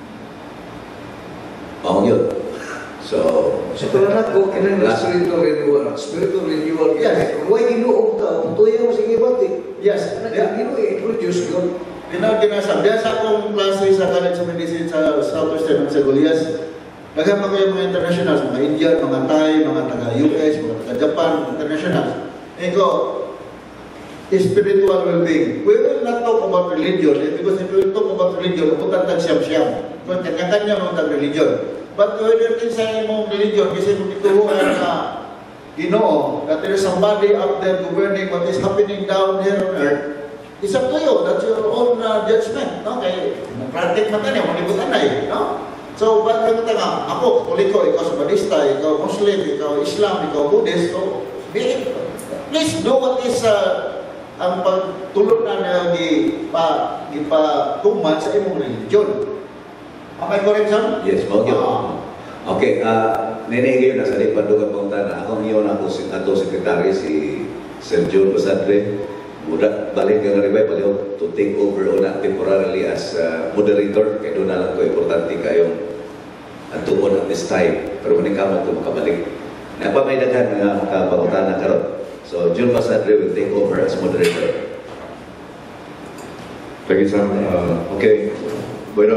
Yun. So, pala ko, kailangan spiritual renewal. Spiritual renewal, yes. Kung may ginuog ka, tuya mo sige bati. Yes. Ginuog, introduce yun. Dinasab. Diyan sa akong klase sa College of Medicine sa Southwestern ng Sagolias, nagama kayo mga internationals, mga Indian, mga Thai, mga taga-US, mga taga-Japan, internationals. Eko, spiritual well-being. We will not talk about religion because if we talk about religion, pupunta siyam-siyam. Kung kanya-kanya mo tag religion. But whether kinsa imong religion, kasi kung ituruan na Ginoo, that there is somebody up there governing what is happening down here on earth, it's up to you. That's your own judgment. No? Kaya, pratik man tayo, malibutan na eh. No? So, bakit ka nga, ako, Katoliko, ikaw Sabanista, ikaw Muslim, ikaw Islam, ikaw Buddhist, so, please do what is ang pagtulog na gipatuman sa imong religion. Am I correct, sir? Yes, okay. Okay, nene na sa lipandugan mong tanan. Ako ngayon ato sekretary si Sir John Basadre. Muda balik nga rin baliw to take over una temporarily as moderator. Kaya doon na lang ko importante kayong tuon at this time. Pero maning kamot ko makabalik. Napa may daghan nga makapangutan na karon. So John Basadre will take over as moderator. Thank you, sir. Okay. Pero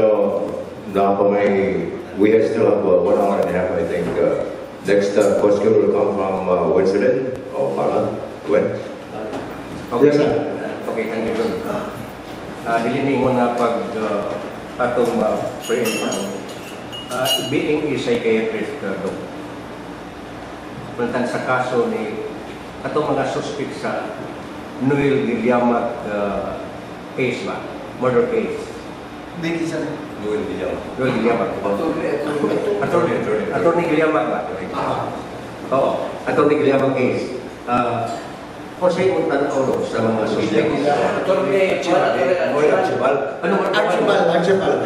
we still have 1 hour and a half, I think. Next question will come from Winston or Paula. Gwen? Okay, sir. Okay, thank you. Dilining mo na pag atong friend, being a psychiatrist, Dok. Puntan sa kaso ni atong mga suspect sa Noel Guilliamat case ba? Murder case. Hindi sir. Noel Guilliamat. Attorney Guilliamat ba? Oo. Attorney Guilliamat case. Kung sa imong tanaw sa mga suspect. Attorney Archibald. Ano ba? Archibald.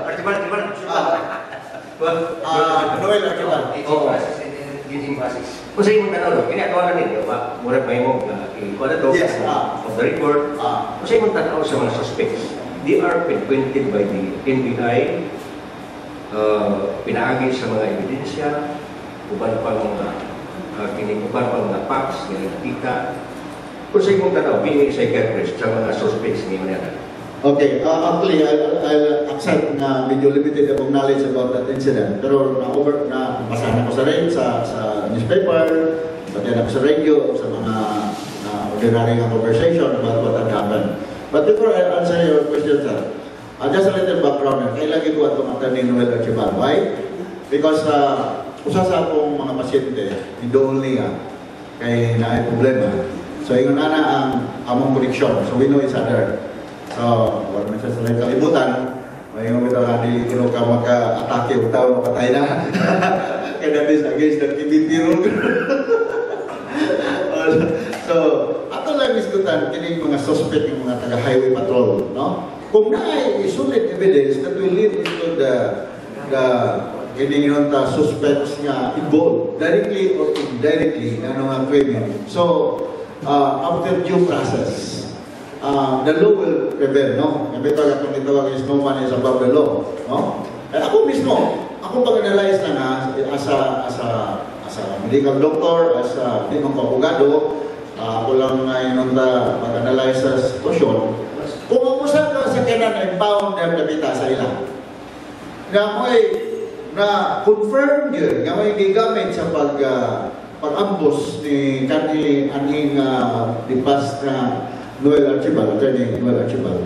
Noel Archibald. Oo. Kung sa imong tanaw, kinatawagan ninyo ba? Murag may mong ikuha to of the report. Kung sa imong tanaw sa mga suspects, they are frequented by the NBI, pinaagi sa mga ebidensya, uban pa mga facts, nilagtika. Kung sa imong tanaw, being a psychiatrist sa mga suspects ngayon yan. Okay, actually, I'll accept na medyo limited akong knowledge about that incident. Pero basahan ako sa newspaper, batayan ako sa radio, sa mga ordinary conversation about what had happened. But before I answer your question, sir, just a little background. Kailangan ko itong attorney Noel Archibald. Why? Because usa sa akong mga pasyente, hindi kay naay problema. So, yung nana ang among connection. So, we know each other. So, wala man siya sa lang kalibutan. May mga bitaw na di kino ka maka-atake o tao makatay na. Kaya that is against the TBT rule. So, ato lang iskutan, kining mga suspect yung mga taga-highway patrol, no? Kung naay solid evidence that will lead into the kining yung suspects nga involved, directly or indirectly, na mga criminal. So, after due process, the law will prevail, no? Yung itawag is no man is above the law, no? At ako mismo, ako pag-analyze na as a medical doctor, as a abogado, ako lang ngayon pag-analyze sa sitwasyon. Kung umusan ka sa kanan ay bound na napita sa ilang. Nga mo'y na-confirm yun, nga mo'y gigamit sa pag-ambos ni aning dipas na Noel Archibald, attorney Noel Archibald.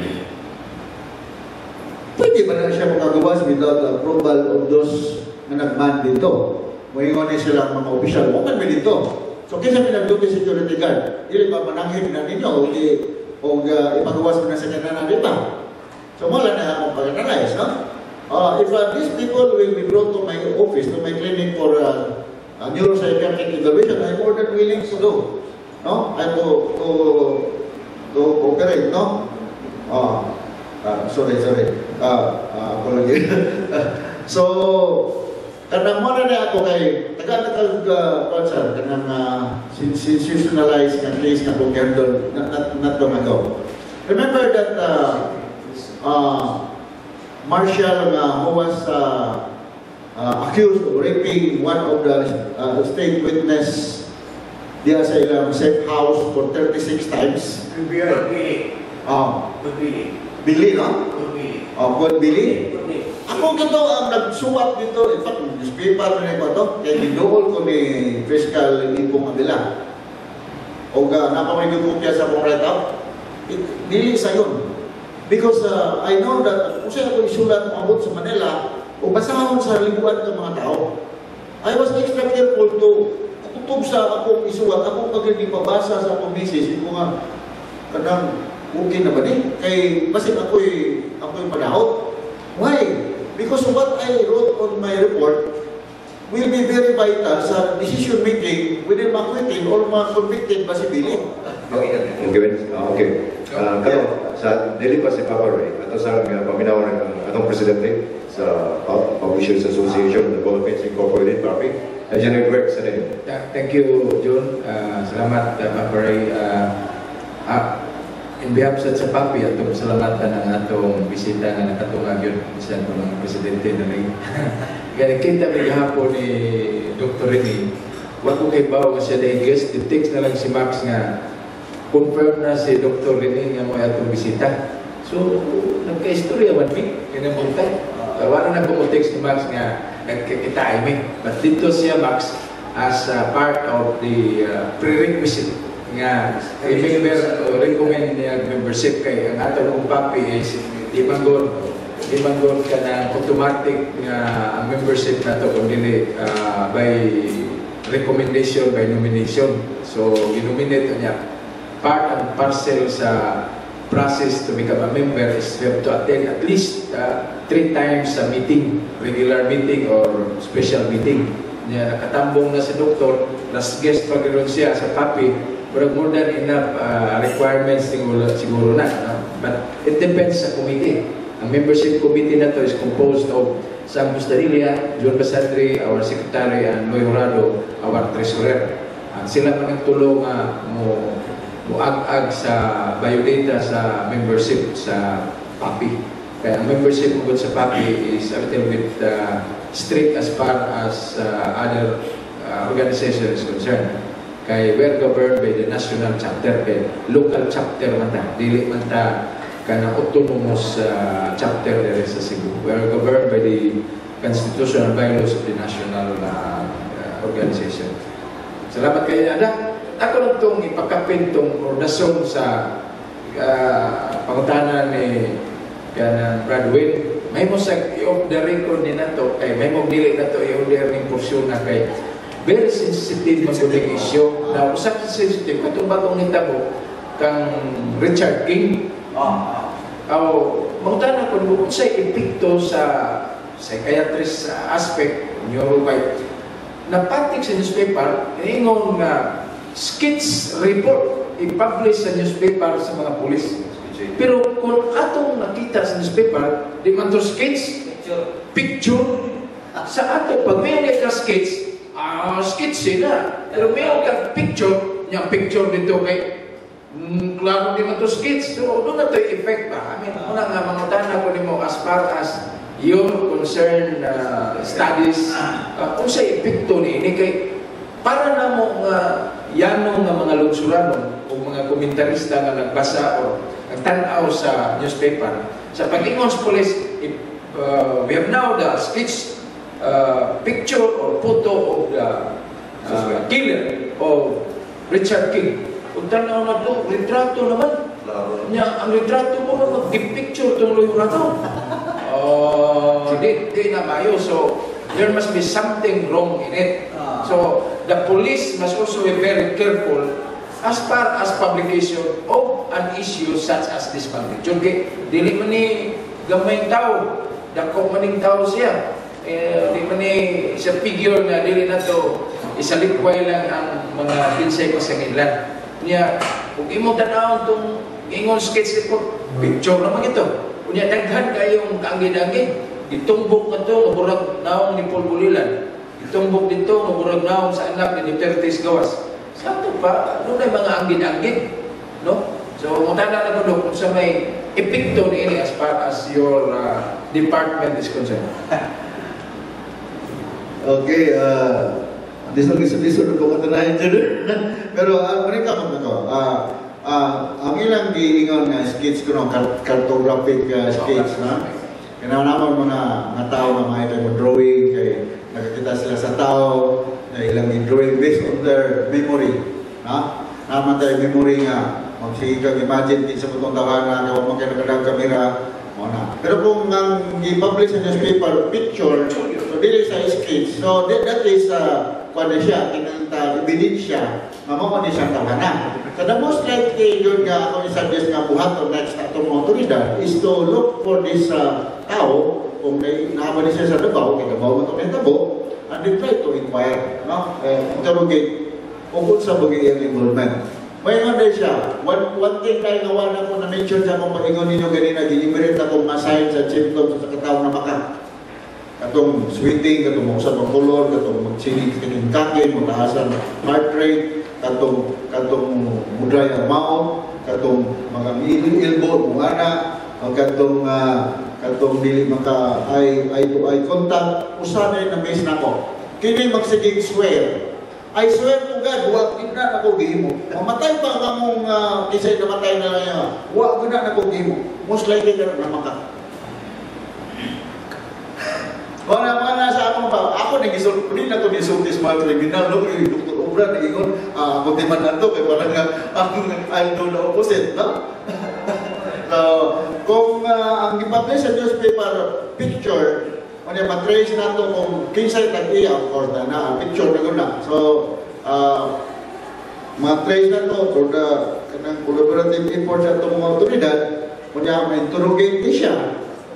Pwede ba na siya makagawas without the approval of those na nagman dito? Moingon silang mga opisyal, huwag man dito. So, kaysa pinag-duty security guard, hindi ba mananghin na ninyo o ipagawas mo na sa kanan, di ba? So, wala na akong pag-analyze, no? If these people will be brought to my office, to my clinic for neuropsychiatric evaluation, I'm more than willing to do. No? I'm to operate, no? Sorry. Apology. So, kanang mo na ako kay taga-concern, kanang sensationalized ng case na kung handle not long ago. Remember that Marshall who was accused of raping one of the state witness diya sa ilang safe house for 36 times. Billy, no? Billy? Ako dito ang nagsuwat dito, in fact, newspaper na ito, kaya ginuol ko ni Fiscal Ipong Avila. o napamanigupya sa akong write-up, dili sa yun. Because I know that kung siya ako isulat abot sa Manila, o basahon sa libuan ng mga tao, I was extra careful to kutob sa akong isulat, akong pag-hindi pabasa sa akong message, ko nga, kanang, okay na ba din? Kay, basit ako'y manahot. Why? Because what I wrote on my report will be very vital sa decision making within makuitin or convicted ba si Billy. Okay. Kato, sa dili pa si Papa Ray, ato sa paminawan ng atong presidente sa Publishers Association, the Philippines Incorporated, Papi. Diyan nag-work sa din. Thank you, John. Salamat, Papa Ray. In behalf sa Papi, atong salamatan ang atong bisita na nakatungag yun. Bisan ko ng presidente na rin. Kaya kita may gahapon ni Dr. Rene, wag ko kay Bao nga siya na guest, i-text na lang si Max nga confirm na si Dr. Rene nga mo atong bisita. So, nagka-istorya man mi, kinamuntay. Wala na bumutext ni Max nga nagkakita mi. But dito siya Max as part of the prerequisite nga i-member recommend niya membership kay ang atong Papi is di manggod ka na automatic nga ang membership nato kung dili by recommendation, by nomination. So, i-nominate niya part and parcel sa process to become a member is you have to attend at least 3 times a meeting, regular meeting or special meeting. Nakatambong na si Doktor, last guest pa ganoon siya sa Papi, but more than enough requirements siguro na. No? But it depends sa committee. Ang membership committee na to is composed of Sam Bustarilla, John Basandri, our secretary, and Loy Horado, our treasurer. Sila man ang tulong muag-ag sa biodata sa membership sa Papi. Kaya ang membership mo sa Papi is a little bit strict as far as other organization is concerned. Kaya we're governed by the national chapter, kaya local chapter man ta, dili man ta kanang autonomous chapter there sa Cebu. We are governed by the constitutional bylaws of the national organization. Salamat kayo Ada. Ako lang itong ipakapin itong ordasyon sa pangutanan ni Brad Wayne. May mo sa i-off the record ni nato, kay may mo dili na ito i-order ng porsyon na kay very sensitive magulong issue. Na usap sa sensitive, katong bagong nitabo kang Richard King. Mangutanan ko kung sa'y epekto sa psychiatrist aspect, neurobite, napatik sa newspaper, ingon nga skits report i-publish sa newspaper sa mga pulis. Pero kung atong nakita sa newspaper, di man to skits, picture, sa ato, pag may ka skits, skits sila. Pero may ka picture, yung picture dito kay klaro di man to skits. So, doon na to effect ba? I mean, una nga, mga tana ko ni mo as far as your concern studies, kung sa epekto ni ini kay para na mo nga yanong nga mga lunsuranon o mga komentarista nga nagbasa o nagtanaw sa newspaper. Sa pag-ingon sa police, we have now the sketch picture or photo of the killer of Richard King. Kung tanaw na ito, retrato naman. Ang retrato mo na mag-picture itong Loy Horado. Di na mayo. So, there must be something wrong in it. So, the police must also be very careful as far as publication of an issue such as this magnitude. Dili man ni gamay tao, dako maning tao siya. Di man ni sa figure na dili na to isalikway lang ang mga pinsay pasangilan. Niya, kung imong tanawon itong ingon sketch report, picture naman ito. Kung niya, daghan kayong kaangin-angin. Itumbok na ito, maburag naong ni Paul Bulilan. Itumbok dito, maburag naong sa anak ni Duterte's gawas. Sakto pa, doon ay mga angin-angin. No? So, mutana na ko kung sa may epekto ni ini as far as your department is concerned. Okay, Diso na ko katanayan dyan. Pero, mereka ko na to. Ang ilang giingon nga sketch ko, cartographic sketch na. Kaya naman mga tao na mga ito drawing, kay nakakita sila sa tao, na ilang drawing based on their memory. naman tayo memory nga, magsige kang imagine din sa kutong tawanan, kaya wag magkakadang kamera, na. Pero kung ang i-publish sa newspaper picture, so dili sa sketch, so that is kuwan siya, kinanta ebidensya, mamo ni siya tawanan. So the most likely yun nga ako i-suggest nga buhat o next atong otoridad is to look for this tao, kung naman siya sa Davao, kaya Davao mo ito may tabo, and then try to inquire, no? Interrogate, kung sa bagay yung involvement. May nga siya, one thing kaya gawa na ko na-mention sa akong pag-ingon ninyo ganina, dinimerate akong ma-sign sa symptoms sa katao na maka. Katong sweating, katong mausap ang color, katong magsinig kaning kakin, mataasan heart rate, katong mudray ang mao, katong mga ilbo, mungana, katong dili maka eye to eye contact, usanay na miss na ko. Kini magsigig swear. I swear to God, huwag na ako gihimo. Mamatay pa ka mong kisay namatay na lang yan. Huwag na ako gihimo. Most likely ka na maka. Kung naman sa akong pa, ako nag-isulpuni na ito ni mga kriminal, no? Yung Dr. Obra, nag-ingon, ako di man na ito, kaya parang I'll do the opposite, no? So, kung ang ipablish sa newspaper picture, kaya matrace na ito kung kinsay tag-iya, of course, na picture na guna. So, matrace na ito for the collaborative effort sa itong mga otoridad, kaya ma-interrogate siya,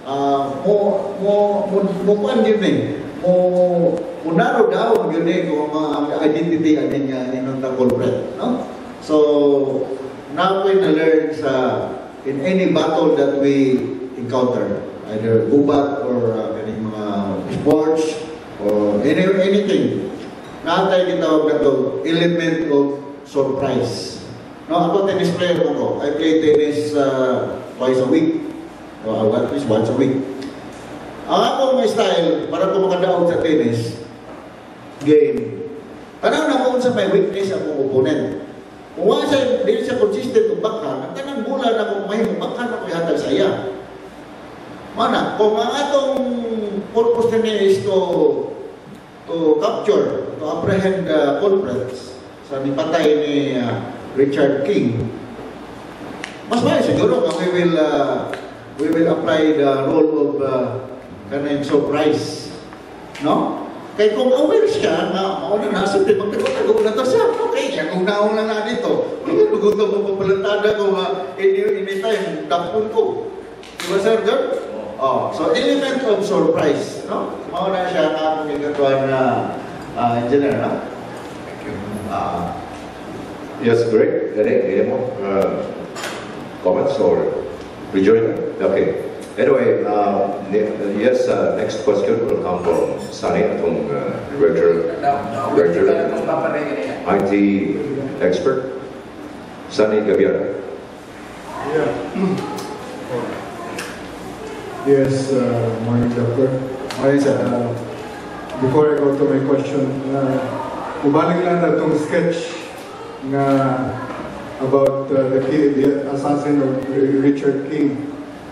mo yun eh, mo narrow down yun eh, kung ang identity aning ng culprit, no? So, now we na-learn in any battle that we encounter, either gubat or sports or anything. Natay gitawag na ito, element of surprise. No, ako tennis player ko. I play tennis twice a week. Or at least once a week. Ang akong style, para kung makadaog sa tennis game, tanaw na kung sa may weakness akong opponent. Kung wala siya, hindi siya consistent o backhand, ang tanang bola na kung may backhand ako yatag sa iya. Mana, kung ang atong purpose niya is to capture, to apprehend culprits sa nipatay ni Richard King, mas may siguro nga we will apply the role of kanang surprise, no? Kaya kung aware siya na mauna na sabi, magtago na ito siya, okay, siya kung naon lang na dito, lugutom mo papalantada ko anytime, tapon ko. Diba, Sir Gerd? Oh, so element of surprise, no? Mauna siya na akong igatuan na engineer, no? Thank you. Yes, Greg, any more comments or rejoinder? Okay. Anyway, yes, next question will come from Sunny, atong director, IT expert, Sunny Gabiana. Yeah. Yes, morning, Doctor. Morning, sir. Before I go to my question, ubalik lang na itong sketch about the assassin of Richard King.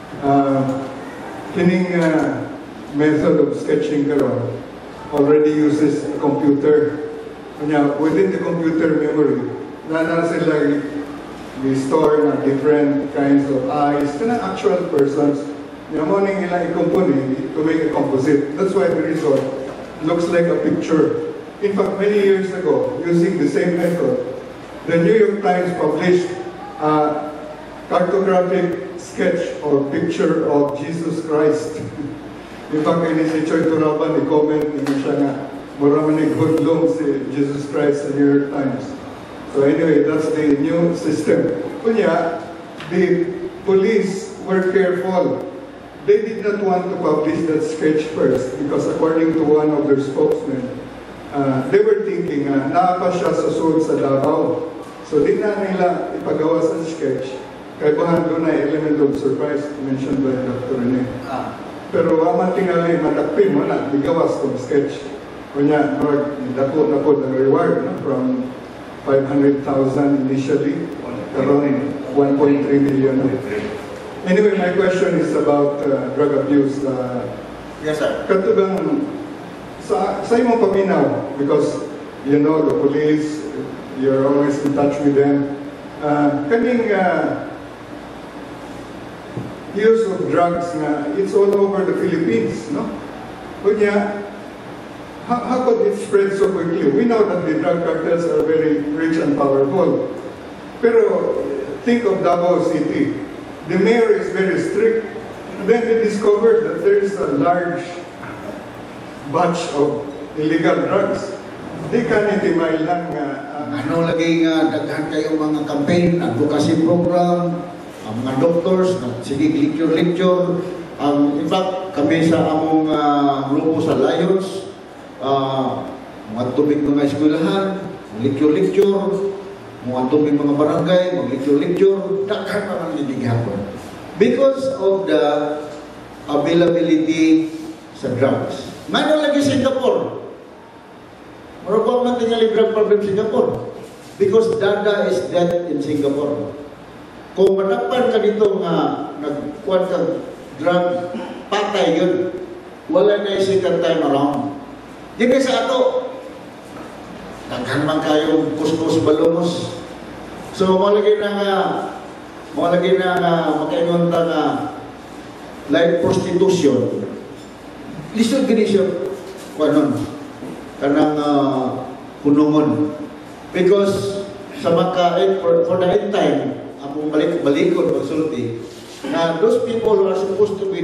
Kining method of sketching karon already uses a computer. Within the computer memory, na sila store na different kinds of eyes, na actual persons. Yung morning nila i-compone to make a composite. That's why the result looks like a picture. In fact, many years ago, using the same method, the New York Times published a cartographic sketch or picture of Jesus Christ. In fact, ini si Choy Turaban, i-comment niya siya nga, mura man hudlong si Jesus Christ sa New York Times. So anyway, that's the new system. Kunya, the police were careful. They did not want to publish that sketch first because according to one of their spokesmen, they were thinking, naapa siya sa sul sa Davao. So di na nila ipagawa sa sketch. Kaya bahan doon na element of surprise mentioned by Dr. Rene. Pero aman tingali matakpin mo na, bigawas kong sketch. Kunya, dako ang reward from 500,000 initially, around 1.3 million. Anyway, my question is about drug abuse. Yes, sir. Katugang sa imong paminaw, because you know the police, you're always in touch with them. Kaning use of drugs na it's all over the Philippines, no? Kunya, how could it spread so quickly? We know that the drug cartels are very rich and powerful. Pero think of Davao City. The mayor is very strict. And then they discovered that there is a large batch of illegal drugs. Di ka nitimay lang Ano lagi nga daghan kayong mga campaign, advocacy program, ang mga doctors, sige lecture. In fact, kami sa among grupo sa Lions, mga tubig mga eskwelahan, lecture, mga tubig mga barangay, mga lecture, daghan pa man hindi gihapon. Because of the availability sa drugs. Ngano lagi Singapore? Mura pa man tingali drug problem Singapore. Because dada is dead in Singapore. Kung manapan ka dito nga nagkuhan ka drug, patay yun. Wala na yung second time around. Hindi sa ato. Daghan man kayong kuskus balumos. So malagi na makaingon ta nga like prostitution. Lisod gini siya kanon kanang hunungon. Because sa for the end time, akong balikod pagsulti, na those people who are supposed to be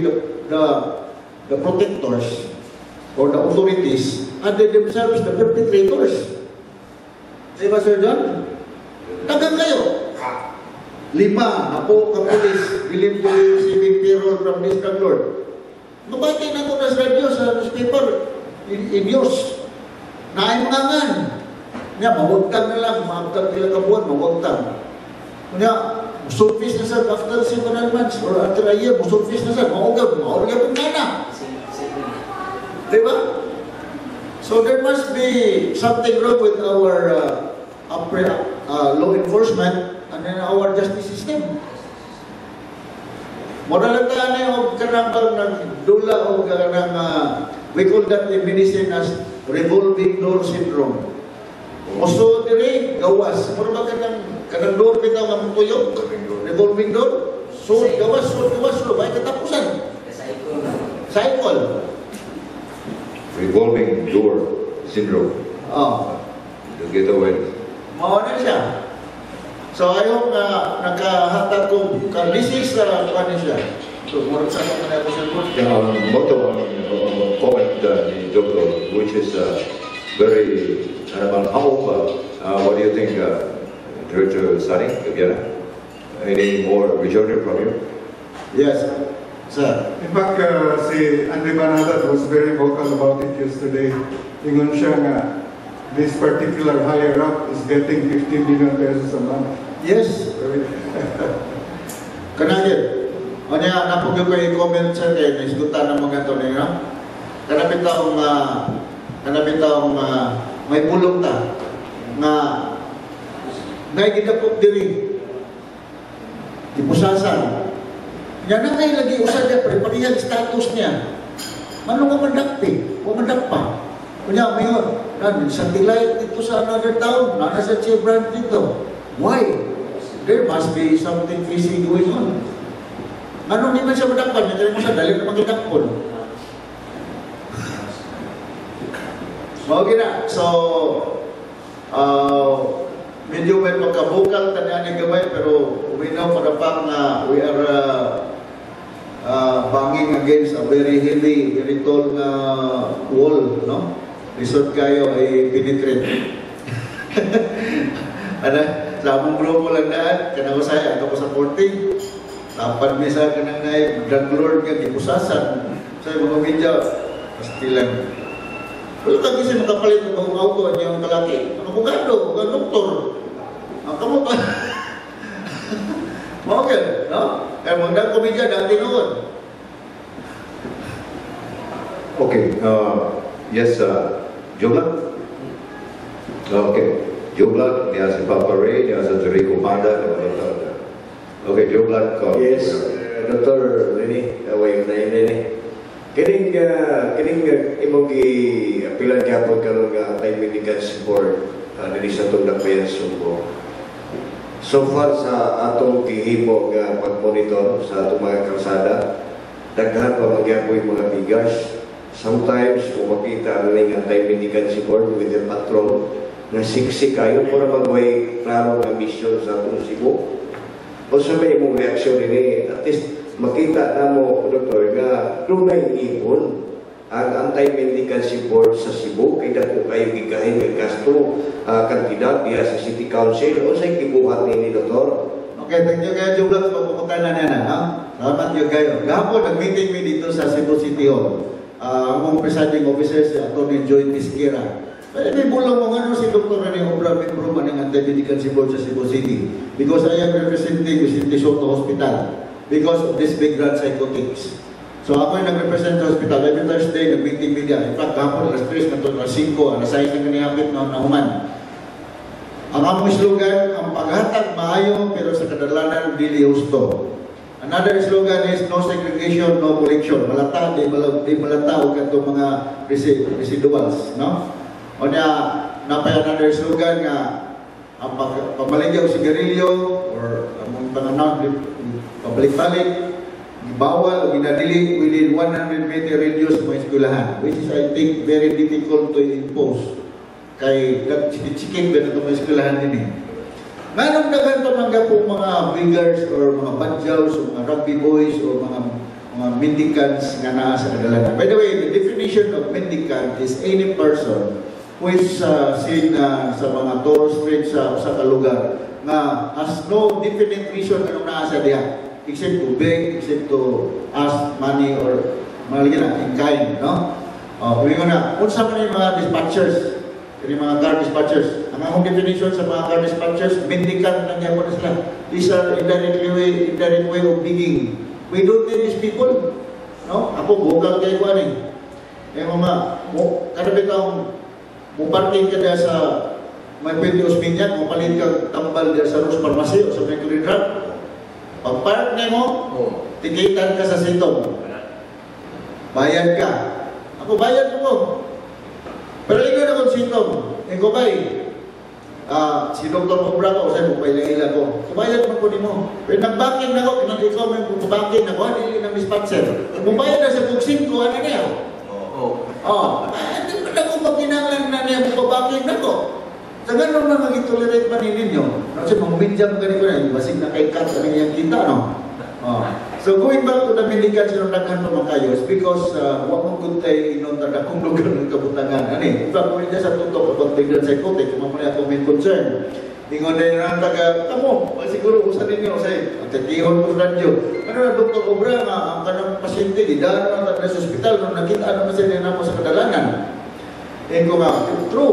the protectors or the authorities are they themselves the perpetrators. Diba, Sir John? Tagang kayo. 5, ako kapulis, believe to receiving payroll from this landlord. Mabati na ito na sa radio, sa newspaper, in yours. Naimngangan. Nga, mawagtang na lang, maagtang nila kabuan, mawagtang. Nga, musulfis na sa after 7 months or after a year, musulfis na sa, maugab ang nana. Diba? So there must be something wrong with our law enforcement and then our justice system. Moralata na yung kanang nagdula o kanang, we call that in medicine as revolving door syndrome. Oso dire gawas. Mura ba kanang door bitaw nga mutuyok? Revolving door? So gawas, may katapusan. Cycle. Revolving door syndrome. You get away. Mao na siya. So ayong nakahatag ko this is ano siya. So mura sa mga ako sa board. Motto comment ni Dr. which is very what do you think, Director Sari, any more rejoinder from you? Yes, sir. in fact, si Andre Banadat was very vocal about it yesterday. Ingon siya nga, this particular higher up is getting 50 million pesos a month. Yes. Kanagin. O niya, napugyo ko i-comment sa kayo, naisgutan ng mga ito niyo. Kanapit taong may pulong ta nga naigidapot diri ipusasan nga na ngay lagi usa niya parehang status niya manong mandakpi o mandakpa kunya mayor nan sa tilay dito sa another town na sa chief branch dito why there must be something fishy going on manong di man siya mandakpan niya mo sa dali na magdakpon. Okay na. So, medyo may pagkabukal tanya ni Gaway, pero we know for the fact na we are banging against a very heavy, very tall wall, no? Lisod kayo ay penetrate. Ano, sa among grupo lang daan, kanang usaya, ako sa 40, tapad misa kanang drug lord nga, ipusasan. Sa mga media, pastilan. Pero kami siya makapalit ng bagong auto niya ang kalaki. Ang abogado, ang doktor. Ang kamutan. Okay, no? Kaya magdang komedya dati noon. Okay, yes, Joblat? Okay, Joblat, niya si Papa Ray, niya si Jericho Panda. Okay, Joblat. Yes, Dr. Lenny, away na yun, Lenny. Kining imong gi-apilan gyapon karon nga kay medical support dili sa tugdang bayan Subo. So far sa atong gihimo nga pag-monitor sa atong mga kalsada, daghan pa magyapoy mga bigas. Sometimes kung makita ang anti-mendicancy board with the patrol na siksik kayo para magway klaro nga mission sa atong Cebu. O sa may imong reaksyon nini, at least makita na mo, Doktor, nga lunay ipon ang anti-mendicancy board sa Cebu, kaya po kayo gigahin ng gasto kandidat diya sa City Council o sa ikibuhat ni Doktor. Okay, thank you kayo, Jublas, pagpupuntahan na niya na. Salamat kayo kayo. Gahapon, nag-meeting me dito sa Cebu City Hall. Ang presiding officer, si Atty. Joy Tisquera. Pero may bulong mo nga si Dr. Rene Obra, membro man ng anti-mendicancy board sa Cebu City. Because I am representing Vicente Soto Hospital because of this background psychotics. So ako yung nag-represent sa hospital. Every Thursday, nag-meeting media. In fact, kahapon, alas 3, alas 5, alas 6 na kanihapit na nahuman. Ang among slogan, ang paghatag maayo pero sa kadalanan dili husto. Another slogan is no segregation, no collection. Malata, di malata o kanto mga residuals, no? O na, napay another slogan nga ang pamaligyaw sigarilyo or ang pananaw pabalik-balik bawal o ginadili within 100 meter radius sa mga eskwelahan, which is I think very difficult to impose kay nagsikik ba na mga eskwelahan din eh. Manong dagan pa mga po mga beggars or mga badjaws o mga rugby boys o mga mendicants nga naa sa kadalanan. By the way, the definition of mendicant is any person who is seen sa mga tour streets sa lugar na has no definite reason anong naa sa diha, except to beg, except to ask money or mga in kind, no? Umingon na, unsa man yung mga dispatchers, yung mga car dispatchers. Ang akong definition sa mga car dispatchers, mendicant lang yan mo na sila. These are indirect way of begging. We don't need these people, no? Ako, bukal kayo ko ani. Mga, kada bitang parking ka dyan sa may pwede Osminyan, mapalit ka tambal dyan sa Rose Pharmacy o sa Mercury Drug. Pag-park na mo, tikitan ka sa sitong. Bayad ka. Ako bayad mo. Pero ikaw na kung sitong. Ikaw ba'y si Dr. Obra ko, sa mo pailang-ila ko. Kubayad mo ko ni mo. Pero nag-banking na ako, kinang ikaw may banking na ko, hindi ng dispenser. Kubayad na sa buksin ko, ano niya? Hindi pa na kung maginanglan na niya bubabakin na ko. Sa ganun na mag-tolerate pa ninyo. Kasi mamidjam ka rin ko na, basig na kay cut na niyang kita, no? So going back to the mendicants yung naghan pa makayos because huwag mong kuntay inunta kung lugar ng kabutangan. In fact, kung hindi sa tutok about background psychotic, mamaya ako may concern. Ingon na yun ang tamo, siguro usan ninyo, say, ang tatihon ko sa radyo. Ano na, Dr. Obra, ang kanang pasyente, di dahil naman tayo sa hospital, nung nakita naman sila na mo sa kadalanan. Ko nga, true.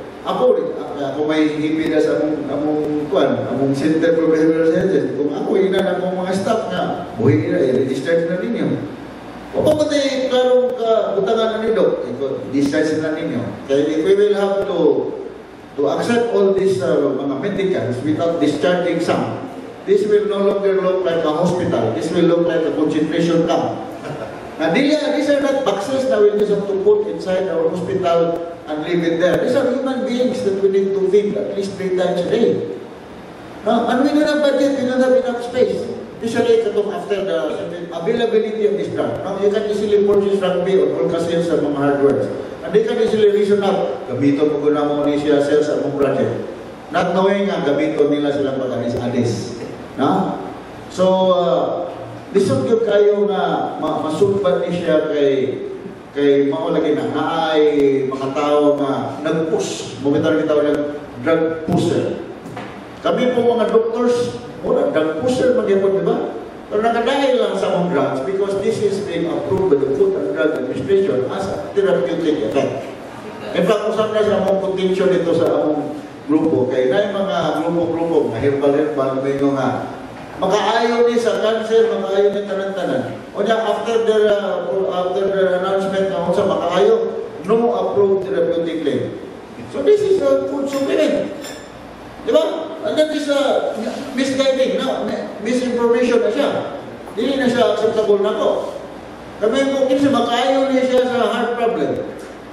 Ako may hipi na sa among Center for Behavioral Sciences. Kung ako, ina na akong mga staff na, buhay nila, i-discharge na ninyo. O pa pati, klarong butangan na nito, i-discharge na ninyo. Kaya if we will have to accept all these mga mendicants without discharging some, this will no longer look like a hospital. This will look like a concentration camp. Now, these are not boxes that we just have to put inside our hospital and leave it there. These are human beings that we need to feed at least 3 times a day. Now, and we don't have budget, we don't have enough space. Especially after the availability of this drug. Now, you can easily purchase rugby or Alka-Seltz sa mga hardware. And they can easily reason up, gamiton mo na mo ni siya sales sa mong project. Not knowing nga, gamiton nila silang pag-alis-alis. No? So, lisod yun kayo na masulban ni siya kay maulagay na naay mga tao na nag-push. Momentar kita ng drug pusher. Kami po mga doctors, drug pusher magyapon, di ba? Pero nakadahil lang sa among drugs because this is being approved by the Food and Drug Administration as a therapeutic effect. In fact, kung saan na sa among contention dito sa among grupo, kaya na yung mga grupo-grupo, mga herbal, may nga makaayaw ni sa cancer, makaayaw ni tanan-tanan. O niya, after their announcement na kung sa makaayaw, no approved therapeutically. So this is a food supplement. Di ba? And that is misguiding, no? Misinformation na siya. Hindi na siya acceptable na ko. Kami kung kinsa makaayaw niya siya sa heart problem.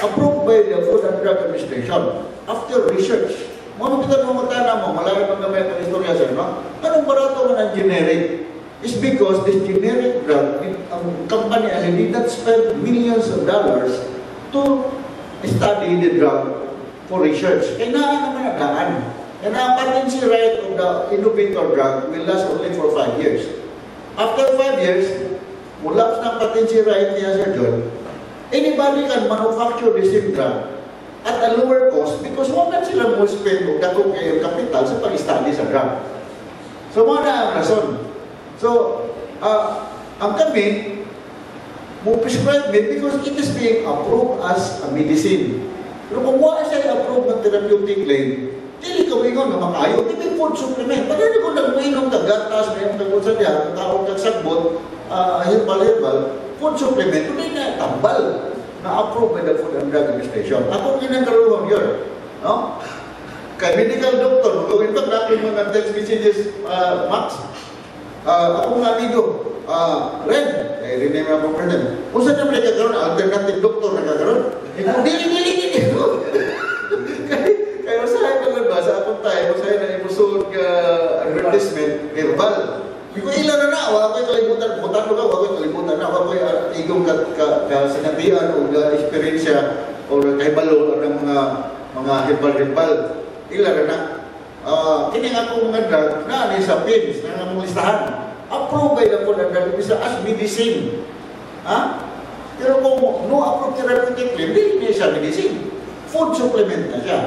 approved by the Food and Drug Administration after research. Mga kita mo matana mo, malayo pang gamay ng istorya sir, no? Anong barato ka ng generic? It's because this generic drug, ang company did not spend millions of dollars to study the drug for research. Kailangan naman nagaan. And ang patency right of the innovator drug will last only for 5 years. After 5 years, mula ng patency right niya Sir John, anybody can manufacture the same drug at a lower cost because wag na sila mo spend o dakong kayong capital sa pag-study sa drug. So, mga na ang rason. So, ang kami, mo prescribe it because it is being approved as a medicine. Pero kung wala siya i-approve ng therapeutic claim, hindi ka wingon na makayo, hindi may food supplement. Pagkali ko nag-winom ng gatas, may tagod sa diyan, tawag ng sagbot, herbal, food supplement, hindi na tambal na approve by the Food and Drug Administration. Ako ginagaroon yun. No? Kay medical doctor, kung ito natin mga text messages, Max, ako nga amigo, Ren, rename ako for them. Kung saan naman nagkakaroon, alternative doctor nagkakaroon, kung dili. Kaya usahay ka ba, sa akong tayo, usahay na imusuod ka advertisement, herbal. Kung ilan na wala ko'y kalimutan, pumuntan ko ka, wala ko'y kalimutan na, wala ko'y igong kasinatian o experiensya o kahibalo ng mga herbal. Ilan na. Kining ako mga drug na sa PIMS, na mga listahan. Approved by the Food and Drug Administration as medicine. Pero kung no approved therapeutic claim, hindi siya medicine. Food supplement na siya.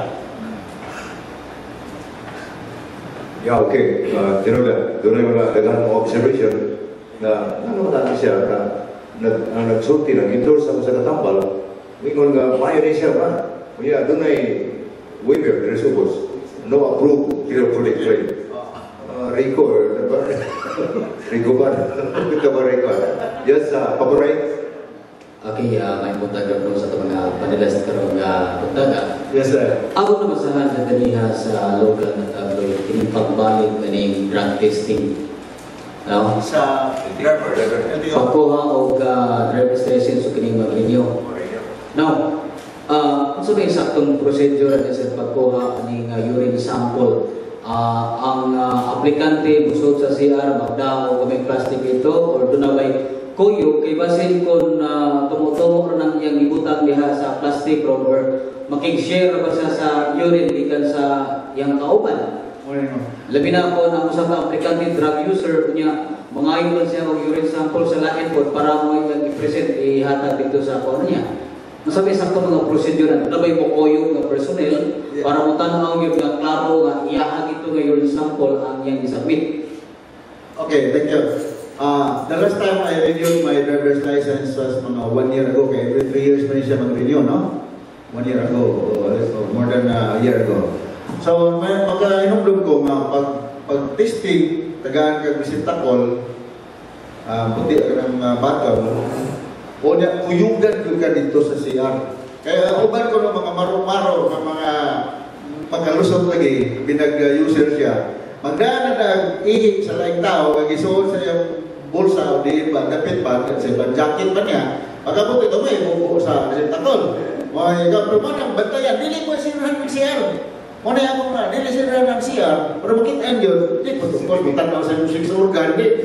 Yeah, okay. Tinola, doon ay mga dagang observation na ano natin siya na nagsulti, nag-endorse ako sa katambal. Ngayon nga, pioneer siya ba? Kaya doon ay waiver, resubos. No approved therapeutic claim. Rico, Rico ba? Ito ba Rico? Yes, favorite? Okay, may puntaga ko sa mga panilas karong puntaga. Yes, sir. Ako naman sa handa ganiha sa local na tabloid, kining pagbalik kaning drug testing. No? Sa driver. Pagkuha o driver's license o kining mag-renew. Now, kung sabihin saktong procedure na sa pagkuha ng urine sample, ang aplikante busog sa CR, magdao kaming plastic ito, or doon na may kuyo, kay basin kung tumutungo ng iyang ibutang diha sa plastic or making-share ba siya sa urine gikan sa iyang kauban. Labi na po na usap ang aplikante drug user niya, mangayon lang siya og urine sample sa lain po para mo iyang i-present, ihatag dito sa ano niya. Masabi sakto mga procedure na may mukoyo ng personnel para mo tanaw yung nga klaro nga iyahag ito nga urine sample ang iyang isubmit. Okay, thank you. The last time I renewed my driver's license was mga 1 year ago. Okay, every 3 years pa siya mag-renew, no? 1 year ago, or more than a year ago. So, pagka-inumdum ko, pag-testing, tagaan ka bisintakol, puti ka ng batang, o kuyugan ka dito sa CR. Kaya uban ko ng mga maro-maro, ng mga pagkalusot lagi, binag-user siya. Magdaan na ihi sa laing tao, mag-isuot sa iyong bulsa o di ba, dapit ba, sa ibang jacket ba niya, pagkabot ito mo, ibubuo sa takol. Mga ikaw, pero ang bantayan, dili ko sinurahan ng CR. Muna yung ako na, dili sinurahan ng CR, pero makitaan yun, di po tungkol, tanaw sa musik sa organ, di,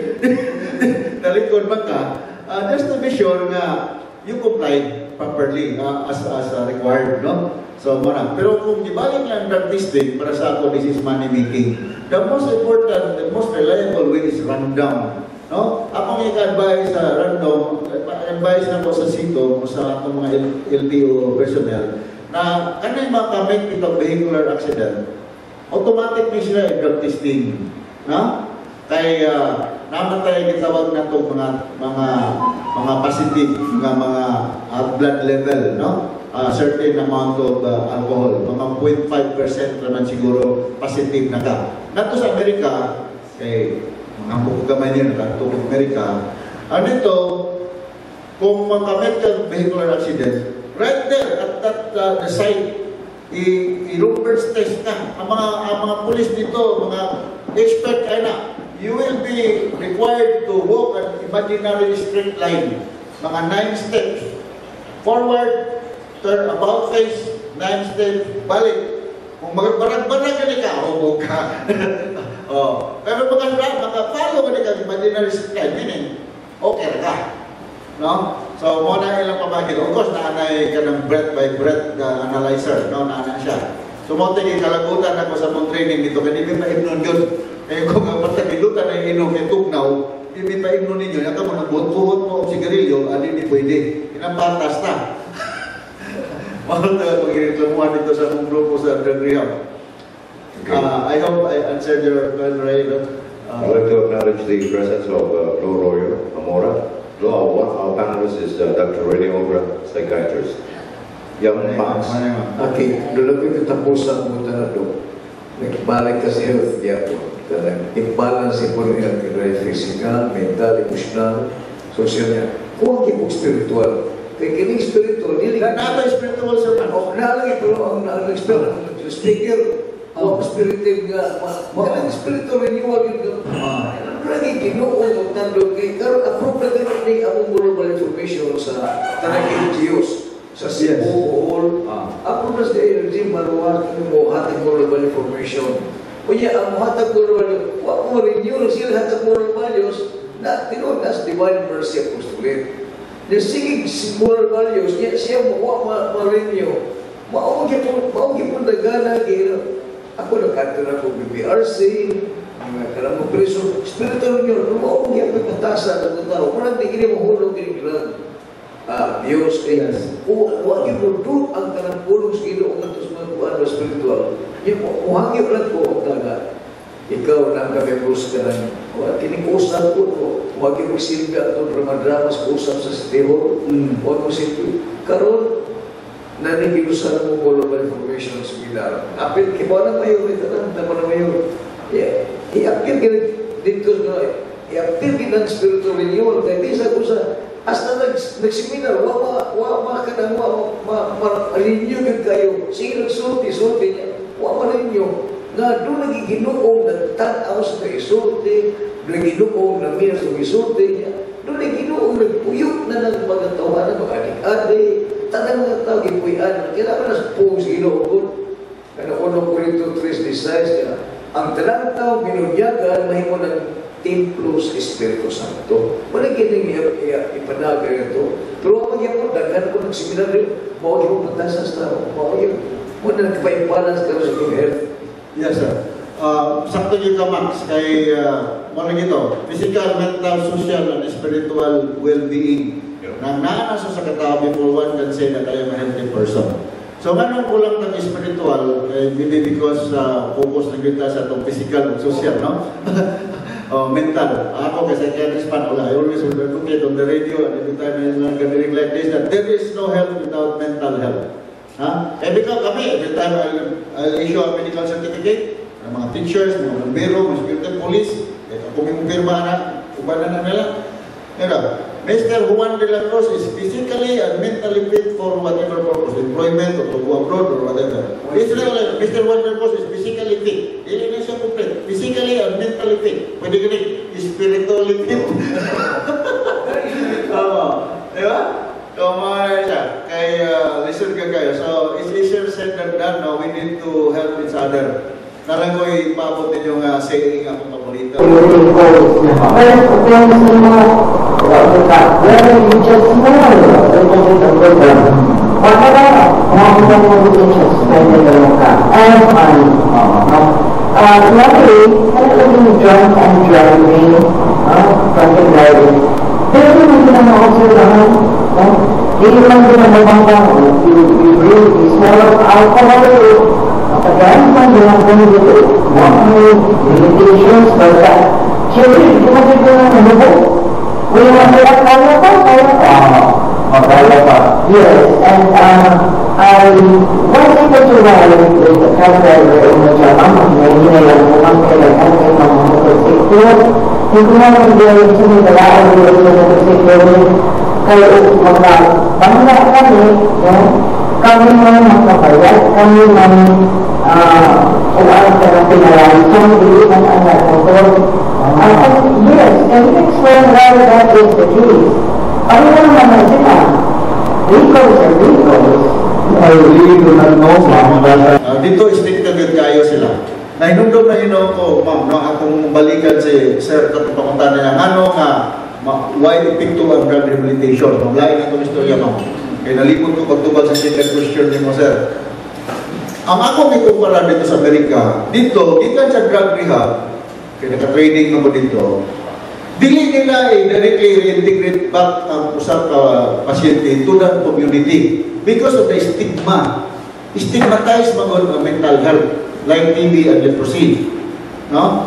nalikod ba ka, just to be sure na you complied properly as required, no? So, muna. Pero kung ibalik lang drug testing, para sa ako, this is money making. The most important, the most reliable way is rundown. No? Akong i-advise sa random, advise na ko sa sito, sa itong mga LTO personnel, na kanay makamake itong vehicular accident, automatic na sila i-drug testing. No? Kaya, namatay gitawag na itong mga positive, mga blood level, no? Certain amount of alcohol, mga 0.5% naman siguro positive na ka. Nato sa Amerika, kay mga bukagamay niya nato sa Amerika, dito, kung makamit ka vehicular accident, right there at the site, i-Robert's test ka. Ang mga pulis dito, mga expert ka na, you will be required to walk an imaginary straight line, mga 9 steps, forward, turn about face, 9 step, balik. Kung barag-barag ka ka, hubog ka. Oh. Pero maka-follow ka ka, imaginary style, meaning, okay ka. No? So, muna ilang pamagin. Of course, naanay ka ng breath by breath analyzer. No? Naanay siya. So, mo tingin kalagutan ako sa mong training dito, kaya hindi pa imnon yun. Kaya kung pagtagilutan na inom kay tugnaw, hindi pa imnon ninyo, yan ka mo nagbuhat-buhat mo ang sigarilyo, hindi pwede. Inapatas na. Mahal na pag-reklamuhan dito sa mong grupo sa Graham. I hope I answered your question, Ray. I'd like to acknowledge the presence of Law Lawyer Amora. Our panelist is Dr. Rene Obra, psychiatrist. Young Max. Okay, doon ko katapusan mo na doon. Nagbalik ka sa health niya po. Imbalance po niya, physical, mental, emotional, social niya. Kung ang spiritual. Kaya kining spiritual, Nata spiritual sir man. Nalagi pero ang speaker, ang spiritual nga, ang spiritual renewal yun. Lagi Ginoo ng tandog kay karon approve na gani ni ang global information sa tanang NGOs sa Cebu all approve na sa energy maruwa mo hatag global information. Kunya ang hatag global wa mo renew sila hatag global values na tinuod na sa divine mercy apostolate. The singing moral values siya mo ma-renew. Mao gyud dagana gyud. Ako nagkanto na ko BBRC karena mo preso spiritual nyo mo ang yung pagkatasa ng tao kung hindi kini mahulog kini kailangan Diyos kaya huwag yung produk ang kanang pulong sa Ginoo ng mga kuwan na spiritual yung muhangyo lang ko ang taga ikaw na kami bus ka lang kinikusap ko huwag yung magsilbi at ito drama-dramas kusap sa sitihor huwag mo silbi karon nanigilusan mo global information sa Pilar apil kibaw na mayor ito na mayor i-appeal ka dito i-appeal ka ng spiritual renewal kaya bisa ko sa hasta nagseminar wa ka nang ma-renew kayo sige nagsulti niya wa ma-renew nga doon nagiginuong nagtanaw sa isulti nagiginuong na minas ng isulti niya doon nagiginuong nagpuyok na ng mga tawanan mga adik-adik tanang mga tao gipuyan kailangan na sa puong sa Ginoo kaya unang Corinto 3:16 niya ang talang tao binunyagan mahimo ng templo sa Espiritu Santo. Wala gining ipanaga ito. Pero ang magyapon, daghan ko ng seminaryo, mawag yung patasas tao. Mawag yung muna nagpaibalance ka sa yung health. Yes, sir. Sakto yung ka, Max, kay mga gito, physical, mental, social, and spiritual well-being. Nang naanaso sa katao, before one can say that I am a healthy person. So, ganun ko lang ng spiritual, maybe because focus na kita sa itong physical and social, no? Mental. Ako, kasi psychiatrist man, I always would advocate on the radio and every time I'm gathering like this, that there is no health without mental health. Because kami, every time I'll issue a medical certificate, mga teachers, mga bombero, mga security police, ako may pumpirma na, kubanan na nila. Mr. Juan de la Cruz is physically and mentally fit for whatever purpose, employment or to go abroad or whatever. Mr. Juan de la Cruz is physically fit. Hindi na siya complete. Physically and mentally fit. Pwede ganit, spiritually fit. Diba? Kumaya siya. Kaya, listen ka kayo. So, it's easier said than done. No? We need to help each other. Nalang ko ipabot din yung saying akong paborito. Again, when you are going to do limitations, but children, you must be doing a book. We want to have yes, and I was able to write with the calculator in the Japan, maybe I am one thing I can't take on the sector. You can have the reason that I am the sector. Kaya mga kami, kami man magpapayat, kami man ulaan ka ng pinalansang, bilihan ang nagmotor. Yes, and explain why that is the case. Ano naman na sila? Vehicles are vehicles. I really do not know, ma'am, but Dito, stricted kayo sila. Nahinumdum na hinom ko, ma'am, no, akong balikan si Sir Katupakuntan niya, ano nga, why epekto ang drug rehabilitation? Maglain ang istorya, ma'am. Kaya nalipod ko pagtubag sa second question niyo, Sir. Ang ako may kumpara dito sa Amerika, dito, gikan sa drug rehab, kaya naka-training naman dito, dili nila directly reintegrate back ang usap pasyente to the community because of the stigma. Stigmatized mga mental health like TB and leprosy. No?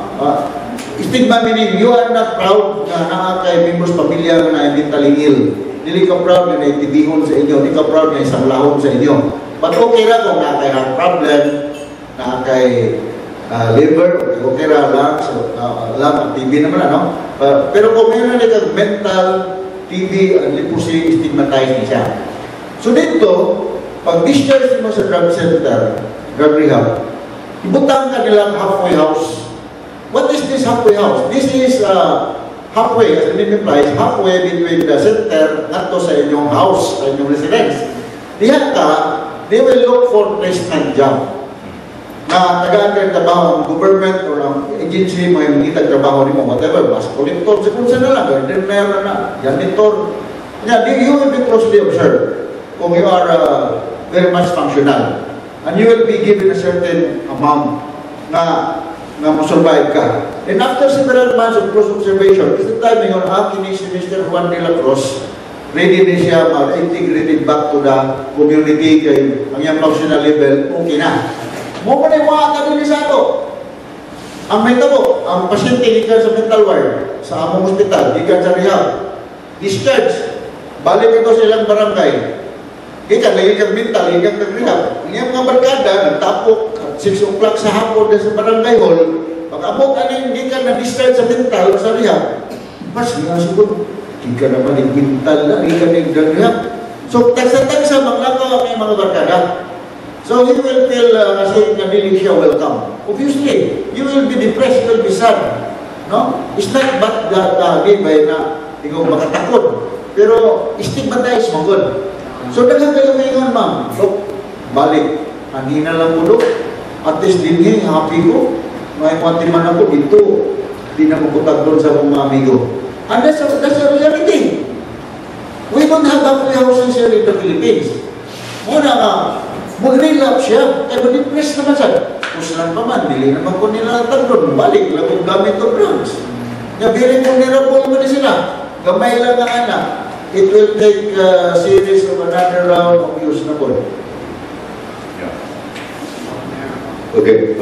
Stigma meaning you are not proud na nakakay members pamilya na mentally ill. Dili ka proud na naitibihon sa inyo, hindi ka proud na isang lahon sa inyo. But okay ra kung nakakay heart problem, nakakay liver, okay ra lang, so, lang TB naman, no? Pero kung mayroon na mental TB and leprosy, stigmatized niya siya. So dito, pag discharge mo sa drug center, drug rehab, ibutang ka nilang halfway house. What is this halfway house? This is halfway, as the name implies, halfway between the center at sa inyong house, sa inyong residence. Diyan ka, they will look for placement job. Na tagaan ka trabaho ng government or ng agency, mga mga trabaho mo, whatever, mas collector, siguro sa na lang, gardener na, janitor. Yeah, you will be closely observed kung you are very much functional. And you will be given a certain amount na ma-survive ka. And after several months of close observation, is the time ngayon, kini si Mr. Juan de la Cruz, ready na siya ma-integrated back to the community kay ang iyang functional level, okay na. Mo pa na yung mga kanili sa ato. Ang may tabo, ang pasyente ikan sa mental ward, sa among hospital, ikan sa rehab, discharge, balik ito sa ilang barangay. Ikan, lagi kang mental, ikan kang rehab. Ang iyang mga barkada, nagtapok, 6 o'clock sa hapon sa barangay hall, pag-abot ano yung ikan na discharge sa mental, sa rehab, mas nga siguro, ikan naman yung mental na, ikan yung rehab. So, tagsa-tagsa, maglakaw ang mga barkada. So he will feel kasi hindi siya welcome. Obviously, you will be depressed, you will be sad. No? It's not bad that by na ikaw makatakot. Pero stigmatize mo good. So daghang kayo ngayon, ma'am. So, balik. Hindi na lang mo at least din happy ko. May konti man ako dito. Hindi na mabutag doon sa mga amigo. And that's a reality. We don't have halfway houses here in the Philippines. Muna nga, mag-relapse siya, kaya ma-depress naman siya. Kusunan pa man, dili naman ko nila doon, balik, labog gamit o drugs. Very vulnerable mo na sila. Gamay lang ang anak. It will take a series of another round of use na po. Okay,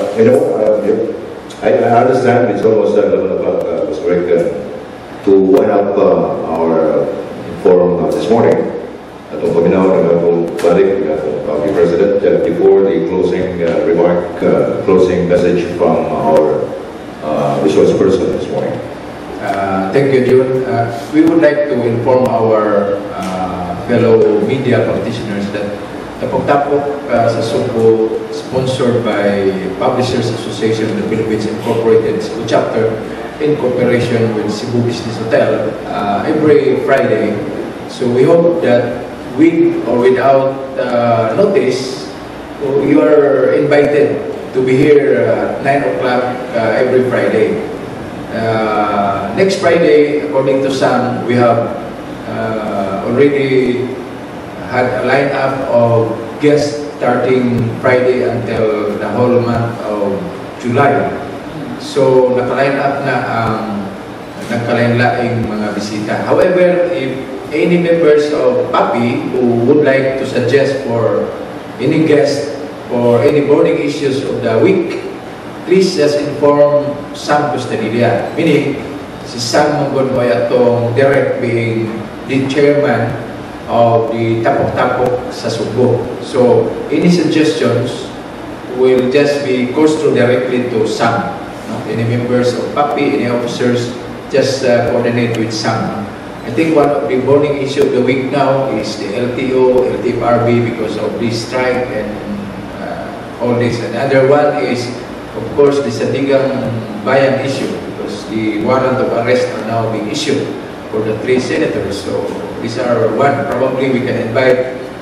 I understand it's almost 11 o'clock, Mr. Rick, to wind up our forum this morning. Atong paminaw ng atong balik the President before the closing remark, closing message from our resource person this morning. Thank you, Jun. We would like to inform our fellow media practitioners that Tapok-Tapok sa Subo, sponsored by Publishers Association of the Philippines Incorporated Cebu Chapter in cooperation with Cebu Business Hotel every Friday. So we hope that with or without notice, you are invited to be here at 9 o'clock every Friday. Next Friday, according to Sam, we have already had a lineup of guests starting Friday until the whole month of July. So, naka-line up na ang nagkalain-laing mga bisita. However, if any members of PAPI who would like to suggest for any guest or any burning issues of the week, please just inform Sam Costadilla. Meaning, si Sam Manggonhoy atong direct being the chairman of the Tapok-Tapok sa Subo. So, any suggestions will just be goes through directly to Sam. No? Any members of PAPI, any officers, just coordinate with Sam. I think one of the burning issue of the week now is the LTO, LTFRB because of this strike and all this. Another one is, of course, the Sadigang Bayan issue because the warrant of arrest are now being issued for the 3 senators. So these are one. Probably we can invite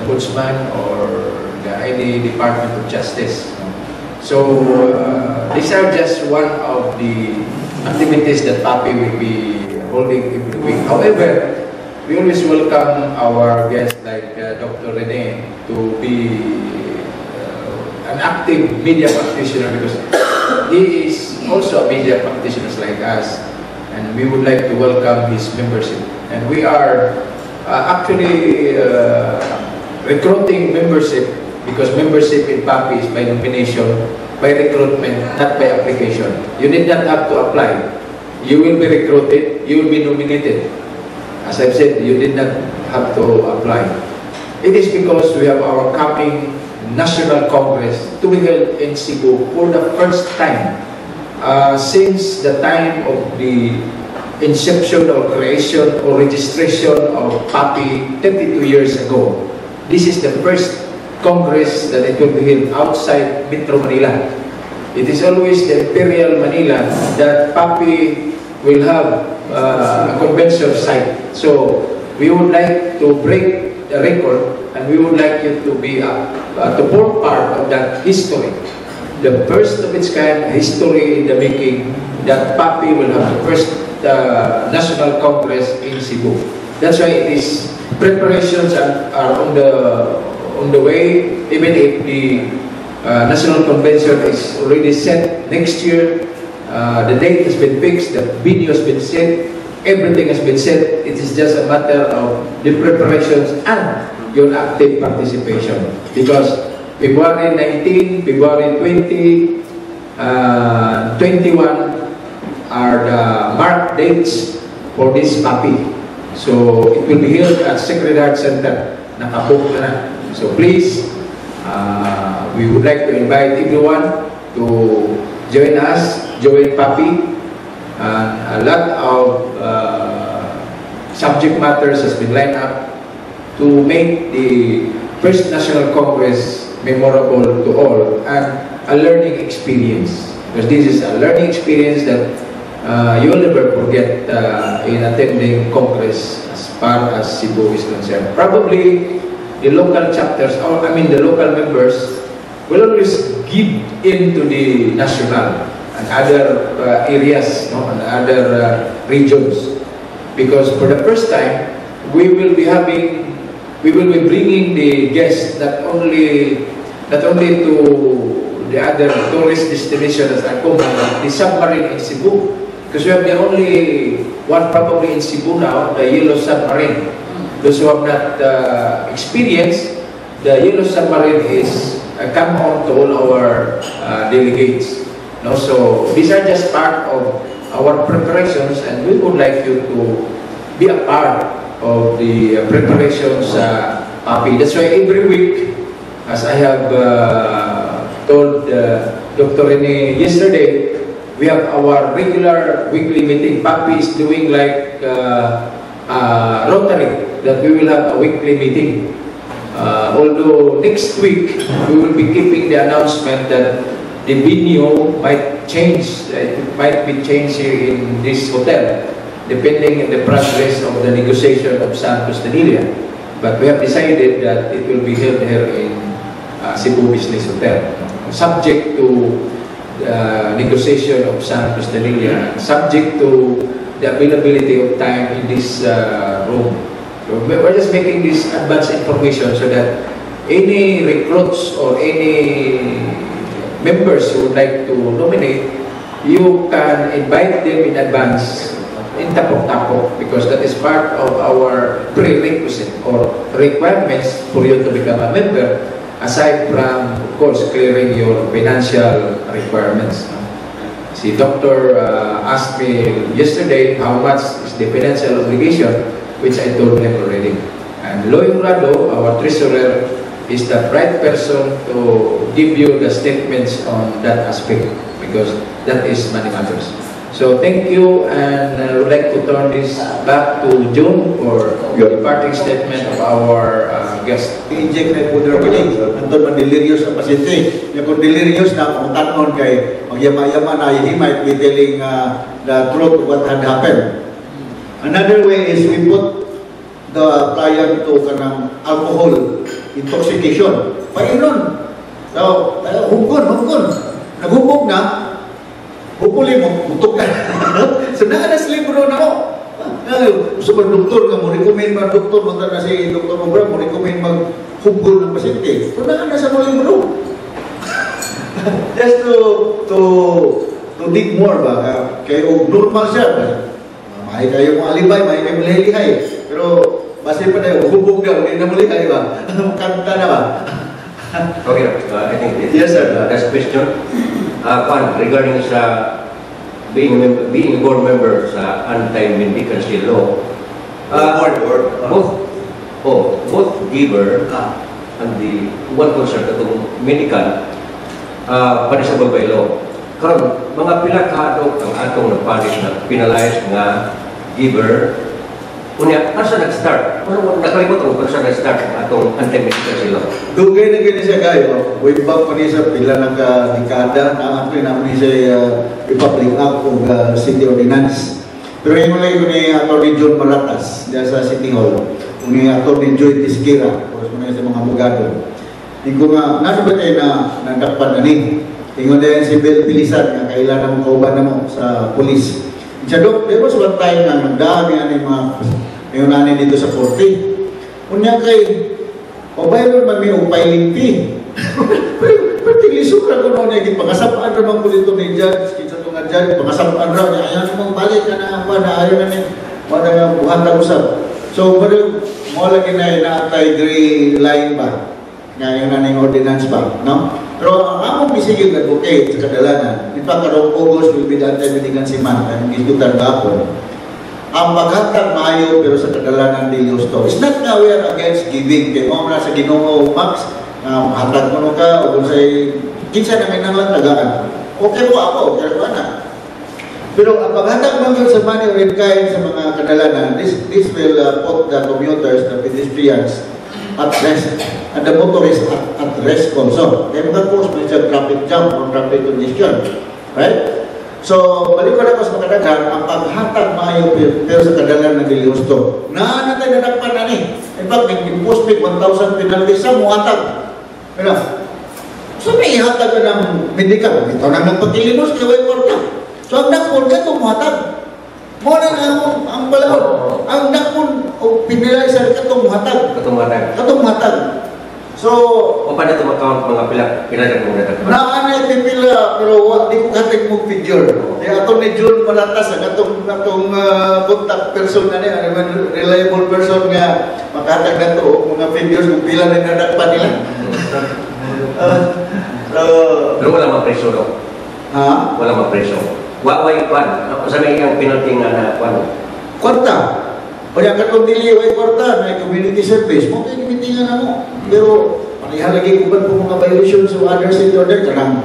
Ombudsman or any Department of Justice. So these are just one of the activities that PAPI will be holding every week. However, we always welcome our guests like Dr. Rene to be an active media practitioner, because he is also a media practitioner like us, and we would like to welcome his membership. And we are actually recruiting membership, because membership in PAPI is by nomination, by recruitment, not by application. You did not have to apply. You will be recruited, you will be nominated. As I've said, you did not have to apply. It is because we have our coming National Congress to be held in Cebu for the first time since the time of the inception or creation or registration of PAPI 32 years ago. This is the first Congress that it will be held outside Metro Manila. It is always the Imperial Manila that PAPI will have a convention site. So we would like to break the record, and we would like you to be to form part of that history. The first of its kind history in the making, that PAPI will have the first National Congress in Cebu. That's why it is preparations are on the way. Even if the National Convention is already set next year, the date has been fixed, the venue has been set, everything has been set. It is just a matter of the preparations and your active participation. Because February 19, February 20, 21 are the marked dates for this PAPI. So it will be held at Secretariat Center. Nakabook na. So please, we would like to invite everyone to join us, join PAPI. A lot of subject matters has been lined up to make the first National Congress memorable to all, and a learning experience. Because this is a learning experience that you will never forget in attending Congress as far as Cebu is concerned. Probably the local chapters, or I mean the local members, will always give into the national and other areas, no, and other regions. Because for the first time, we will be bringing the guests not only to the other tourist destinations as Tacoma, the submarine in Cebu. Because we have the only one probably in Cebu now, the Yellow Submarine. Those who have not experienced, the Yellow Submarine is come home to all our delegates. No? So these are just part of our preparations, and we would like you to be a part of the preparations PAPI. That's why every week, as I have told Dr. Rene yesterday, we have our regular weekly meeting. PAPI is doing like Rotary, that we will have a weekly meeting. Although next week, we will be keeping the announcement that the venue might change. It might be changed here in this hotel, depending on the progress of the negotiation of Santos Danilla. But we have decided that it will be held here in Cebu Business Hotel, subject to negotiation of Santos Danilla, subject to the availability of time in this room. So we're just making this advance information so that any recruits or any members who would like to nominate, you can invite them in advance in Tapok-Tapok, because that is part of our prerequisite or requirements for you to become a member, aside from, of course, clearing your financial requirements. Si Doctor asked me yesterday how much is the financial obligation, which I told him already. And Loy Rado, our treasurer, is the right person to give you the statements on that aspect, because that is money matters. So thank you, and I would like to turn this back to June for your departing statement of our guest. I-inject na po their kinig. Nandun man delirious ang pasyente. Yung kung delirious na, kung tanon kay magyama-yama na, he might be telling the truth of what had happened. Another way is we put the client to kanang alcohol intoxication. Painon. So, hugkon. Naghubog na, hupuli mo, butok na. So, naanas libro na mo. Gusto ba doktor nga mo, recommend ba doktor, punta na si Dr. Obra, mo recommend maghugkon ng pasyente. So, naanas sa mo libro. Just to dig more ba, kaya normal siya. May kayo mong alibay, may kayo mong lilihay. Pero, base pa na yung hubog daw, hindi na muli kayo ba? Kanta na ba? Okay, I think yes, sir. Last question. Regarding sa being a board member sa anti-mendicancy law, both giver and the one concerned itong medical punishable by law. Karon mga pila ka ang atong na-punish na penalize nga giver. Unya, asa nag-start? Nakalimot ko kung saan nag-start ang atong anti-mendicancy law. Dugay na gini siya kayo. Way back pa niya sa pila ng dekada na ato naman siya i-public act o city ordinance. Pero yung mulay ko ni Atty. John Maratas diya sa City Hall. O ni Atty. Joy Tisquera, o sa mga abogado. Tingko nga, nasa ba tayo na nagdapan na ni? Tingko na yan si Bel Pilisan nga kailangan mong kauban na mo sa polis. Siya, Dok, pero sa one time na nagdami ang mga yung nanin dito sa 40. Unya kay, o bayan man may upay limpi. Pero tilisok na kung ano yung pangasapaan naman po dito ni Judge, kinsa ito nga Judge, pangasapaan raw niya, ayaw namang balik ka na pa, na ayaw namin, wala nga buhang usap. So, pero, mo lagi na na-anti-gray line ba? Nga yung naning ordinance ba, no? Pero ang among bisigig advocate sa kadalanan, in fact, karong August will be the anti-mendicancy month, ang isutan gapon. Ang paghatag maayo pero sa kadalanan di gusto. It's not nga we are against giving. Kaya mo na sa Ginoo Max, hatag mo ka, o kung sa'y, kinsa na may nangatagaan. Okay po ako, pero na. Pero ang paghatag mga sa money or in kind sa mga kadalanan, this will put the commuters, the pedestrians, at rest, and the motorists at rest also. Kaya mga cause may sa traffic jam or traffic congestion. Right? So, balik ko na ko sa makadagan, ang paghatag maayo pero sa kadalan na dilihusto. Naanatay na nakpan na ni. In fact, nag-impose me 1,000 penalty sa muhatag. Pero, so may ihatag ka ng medikal. Ito na nagpagilinos, kaya way korta. So, ang nakpon ka itong muhatag. Muna na ang balahon. Ang nakpon, o pinilay sa katong muhatag. Katong muhatag. So, o paano ito mag-count mga pinalag mo na ito? Naanay pipila, pero di ko katig mong figure. Kaya atong ni June Malatas, atong contact person na niya, reliable person nga makatag na ito, mga figures kung pila na nadakpan nila. Pero wala mag-preso, no? Ha? Wala mag-preso. Waway pan. Sabi ang penalty nga na pan. Kwarta. O yan, katong dili, way kwarta, may community service, mo kayo limitingan na mo. Pero, panihalagi ko ba po mga violations of other city order, kanang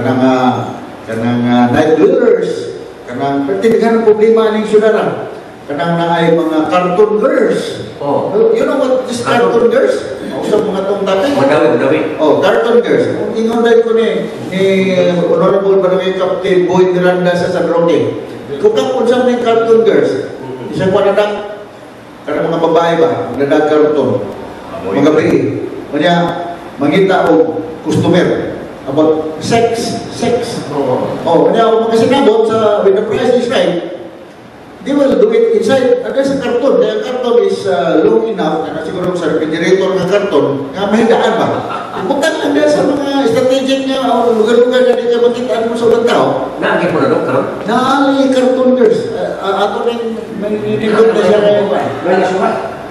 night dwellers, kanang pertindigan ng problema ng syudara, kanang na ay mga cartoon girls. Oh. You know what is cartoon girls? Usap mga itong tatay. Madawi. Oh, cartoon girls. Ingon dahil ko ni Honorable Barangay Captain Boy Miranda sa San Roque. Kung kapon sa mga cartoon girls, isang panadak, karena mga babae ba, nadag cartoon, mga bayi. Kanya, mangita o customer about sex. Oh, kanya ako magkasinabot sa when the price is right, they will do it inside. Ada sa karton. Kaya karton is long enough na siguro sa refrigerator ng karton nga mahigaan ba? Bukan lang dahil sa mga strategic niya o lugar-lugar na di ka makitaan mo sa ulang tao. Naagin mo na doon, karon? Naali karton girls. Ato rin nilindot na siya ngayon ba? May nasuha.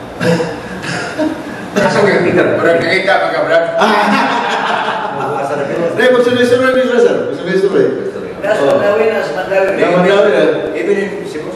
Kasang yung Peter. Brad, nakita mga Brad. Dahil magsunod-sunod nila, sir. Magsunod-sunod. Mandawin na. Even in Cebu.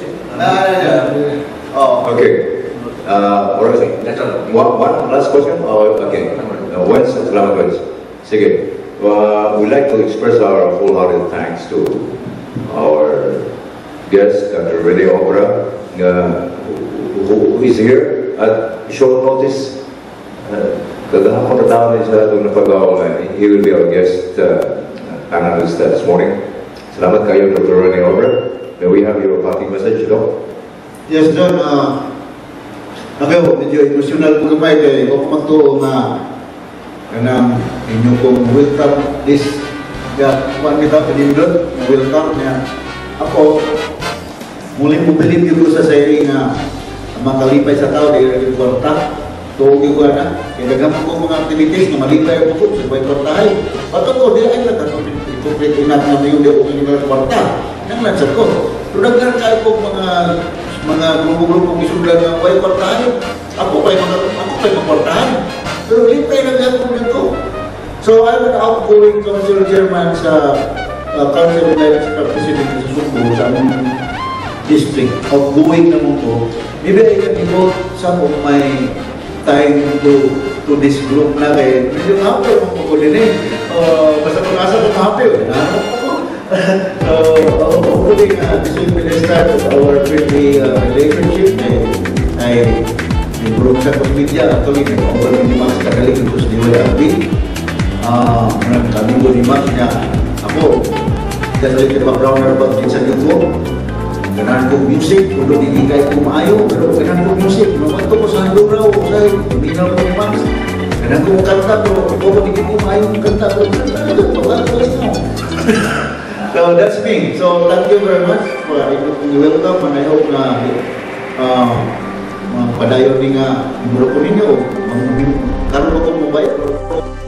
Oh. Okay. Alright. One last question. Okay. Once, salamat guys. Sige. We'd like to express our wholehearted thanks to our guest, Dr. Rene Obra, who is here at short notice. Kagahapon na tao siya itong napagawa. He will be our guest panelist this morning. Salamat kayo, Dr. Rene Obra. May we have your parting message, no? Yes, John. Medyo emotional po gamay kay huwag magtuo nga kanang inyo kong welcome this kung kita pinindot, welcome niya. Ako, muling bumilip yung sa saying na makalipay sa tao, dahil yung kwarta, tuwag yung na. Kaya nagam ko mga activities na malipay ako sa may kwartahay. Bato ko, di ay lang, ipuplit inat na yung di ako yung kwarta. Nang lansat ko. Tunaglan kayo po mga grupo-grupo isulan ng may kwartahay. Ako kayo mga kwartahay. Pero lipay lang ako nito. So I'm an outgoing council chairman sa council elect president sa Sugbo sa aming district. Outgoing naman ko. Maybe I can devote some of my time to this group na kaya medyo happy ako ko din eh. Basta pag-asa ko happy yun. Hopefully this will be the start of our friendly relationship. I improve sa media. Actually, nag-over ni Max Kagaling ito sa DYRB. Kami ko ni Max niya, ako, kasi background about din sa linggo, ganahan ko music, kung hindi kahit kumayo, pero ganahan ko music, naman ko sa Handuraw, sa Minaw ko ni Max, ganahan ko kanta, pero kung hindi kumayo ng kanta, pero so that's me. So thank you very much for welcome, and I hope na padayon ni nga, iburo ko ninyo, karoon ko mabait.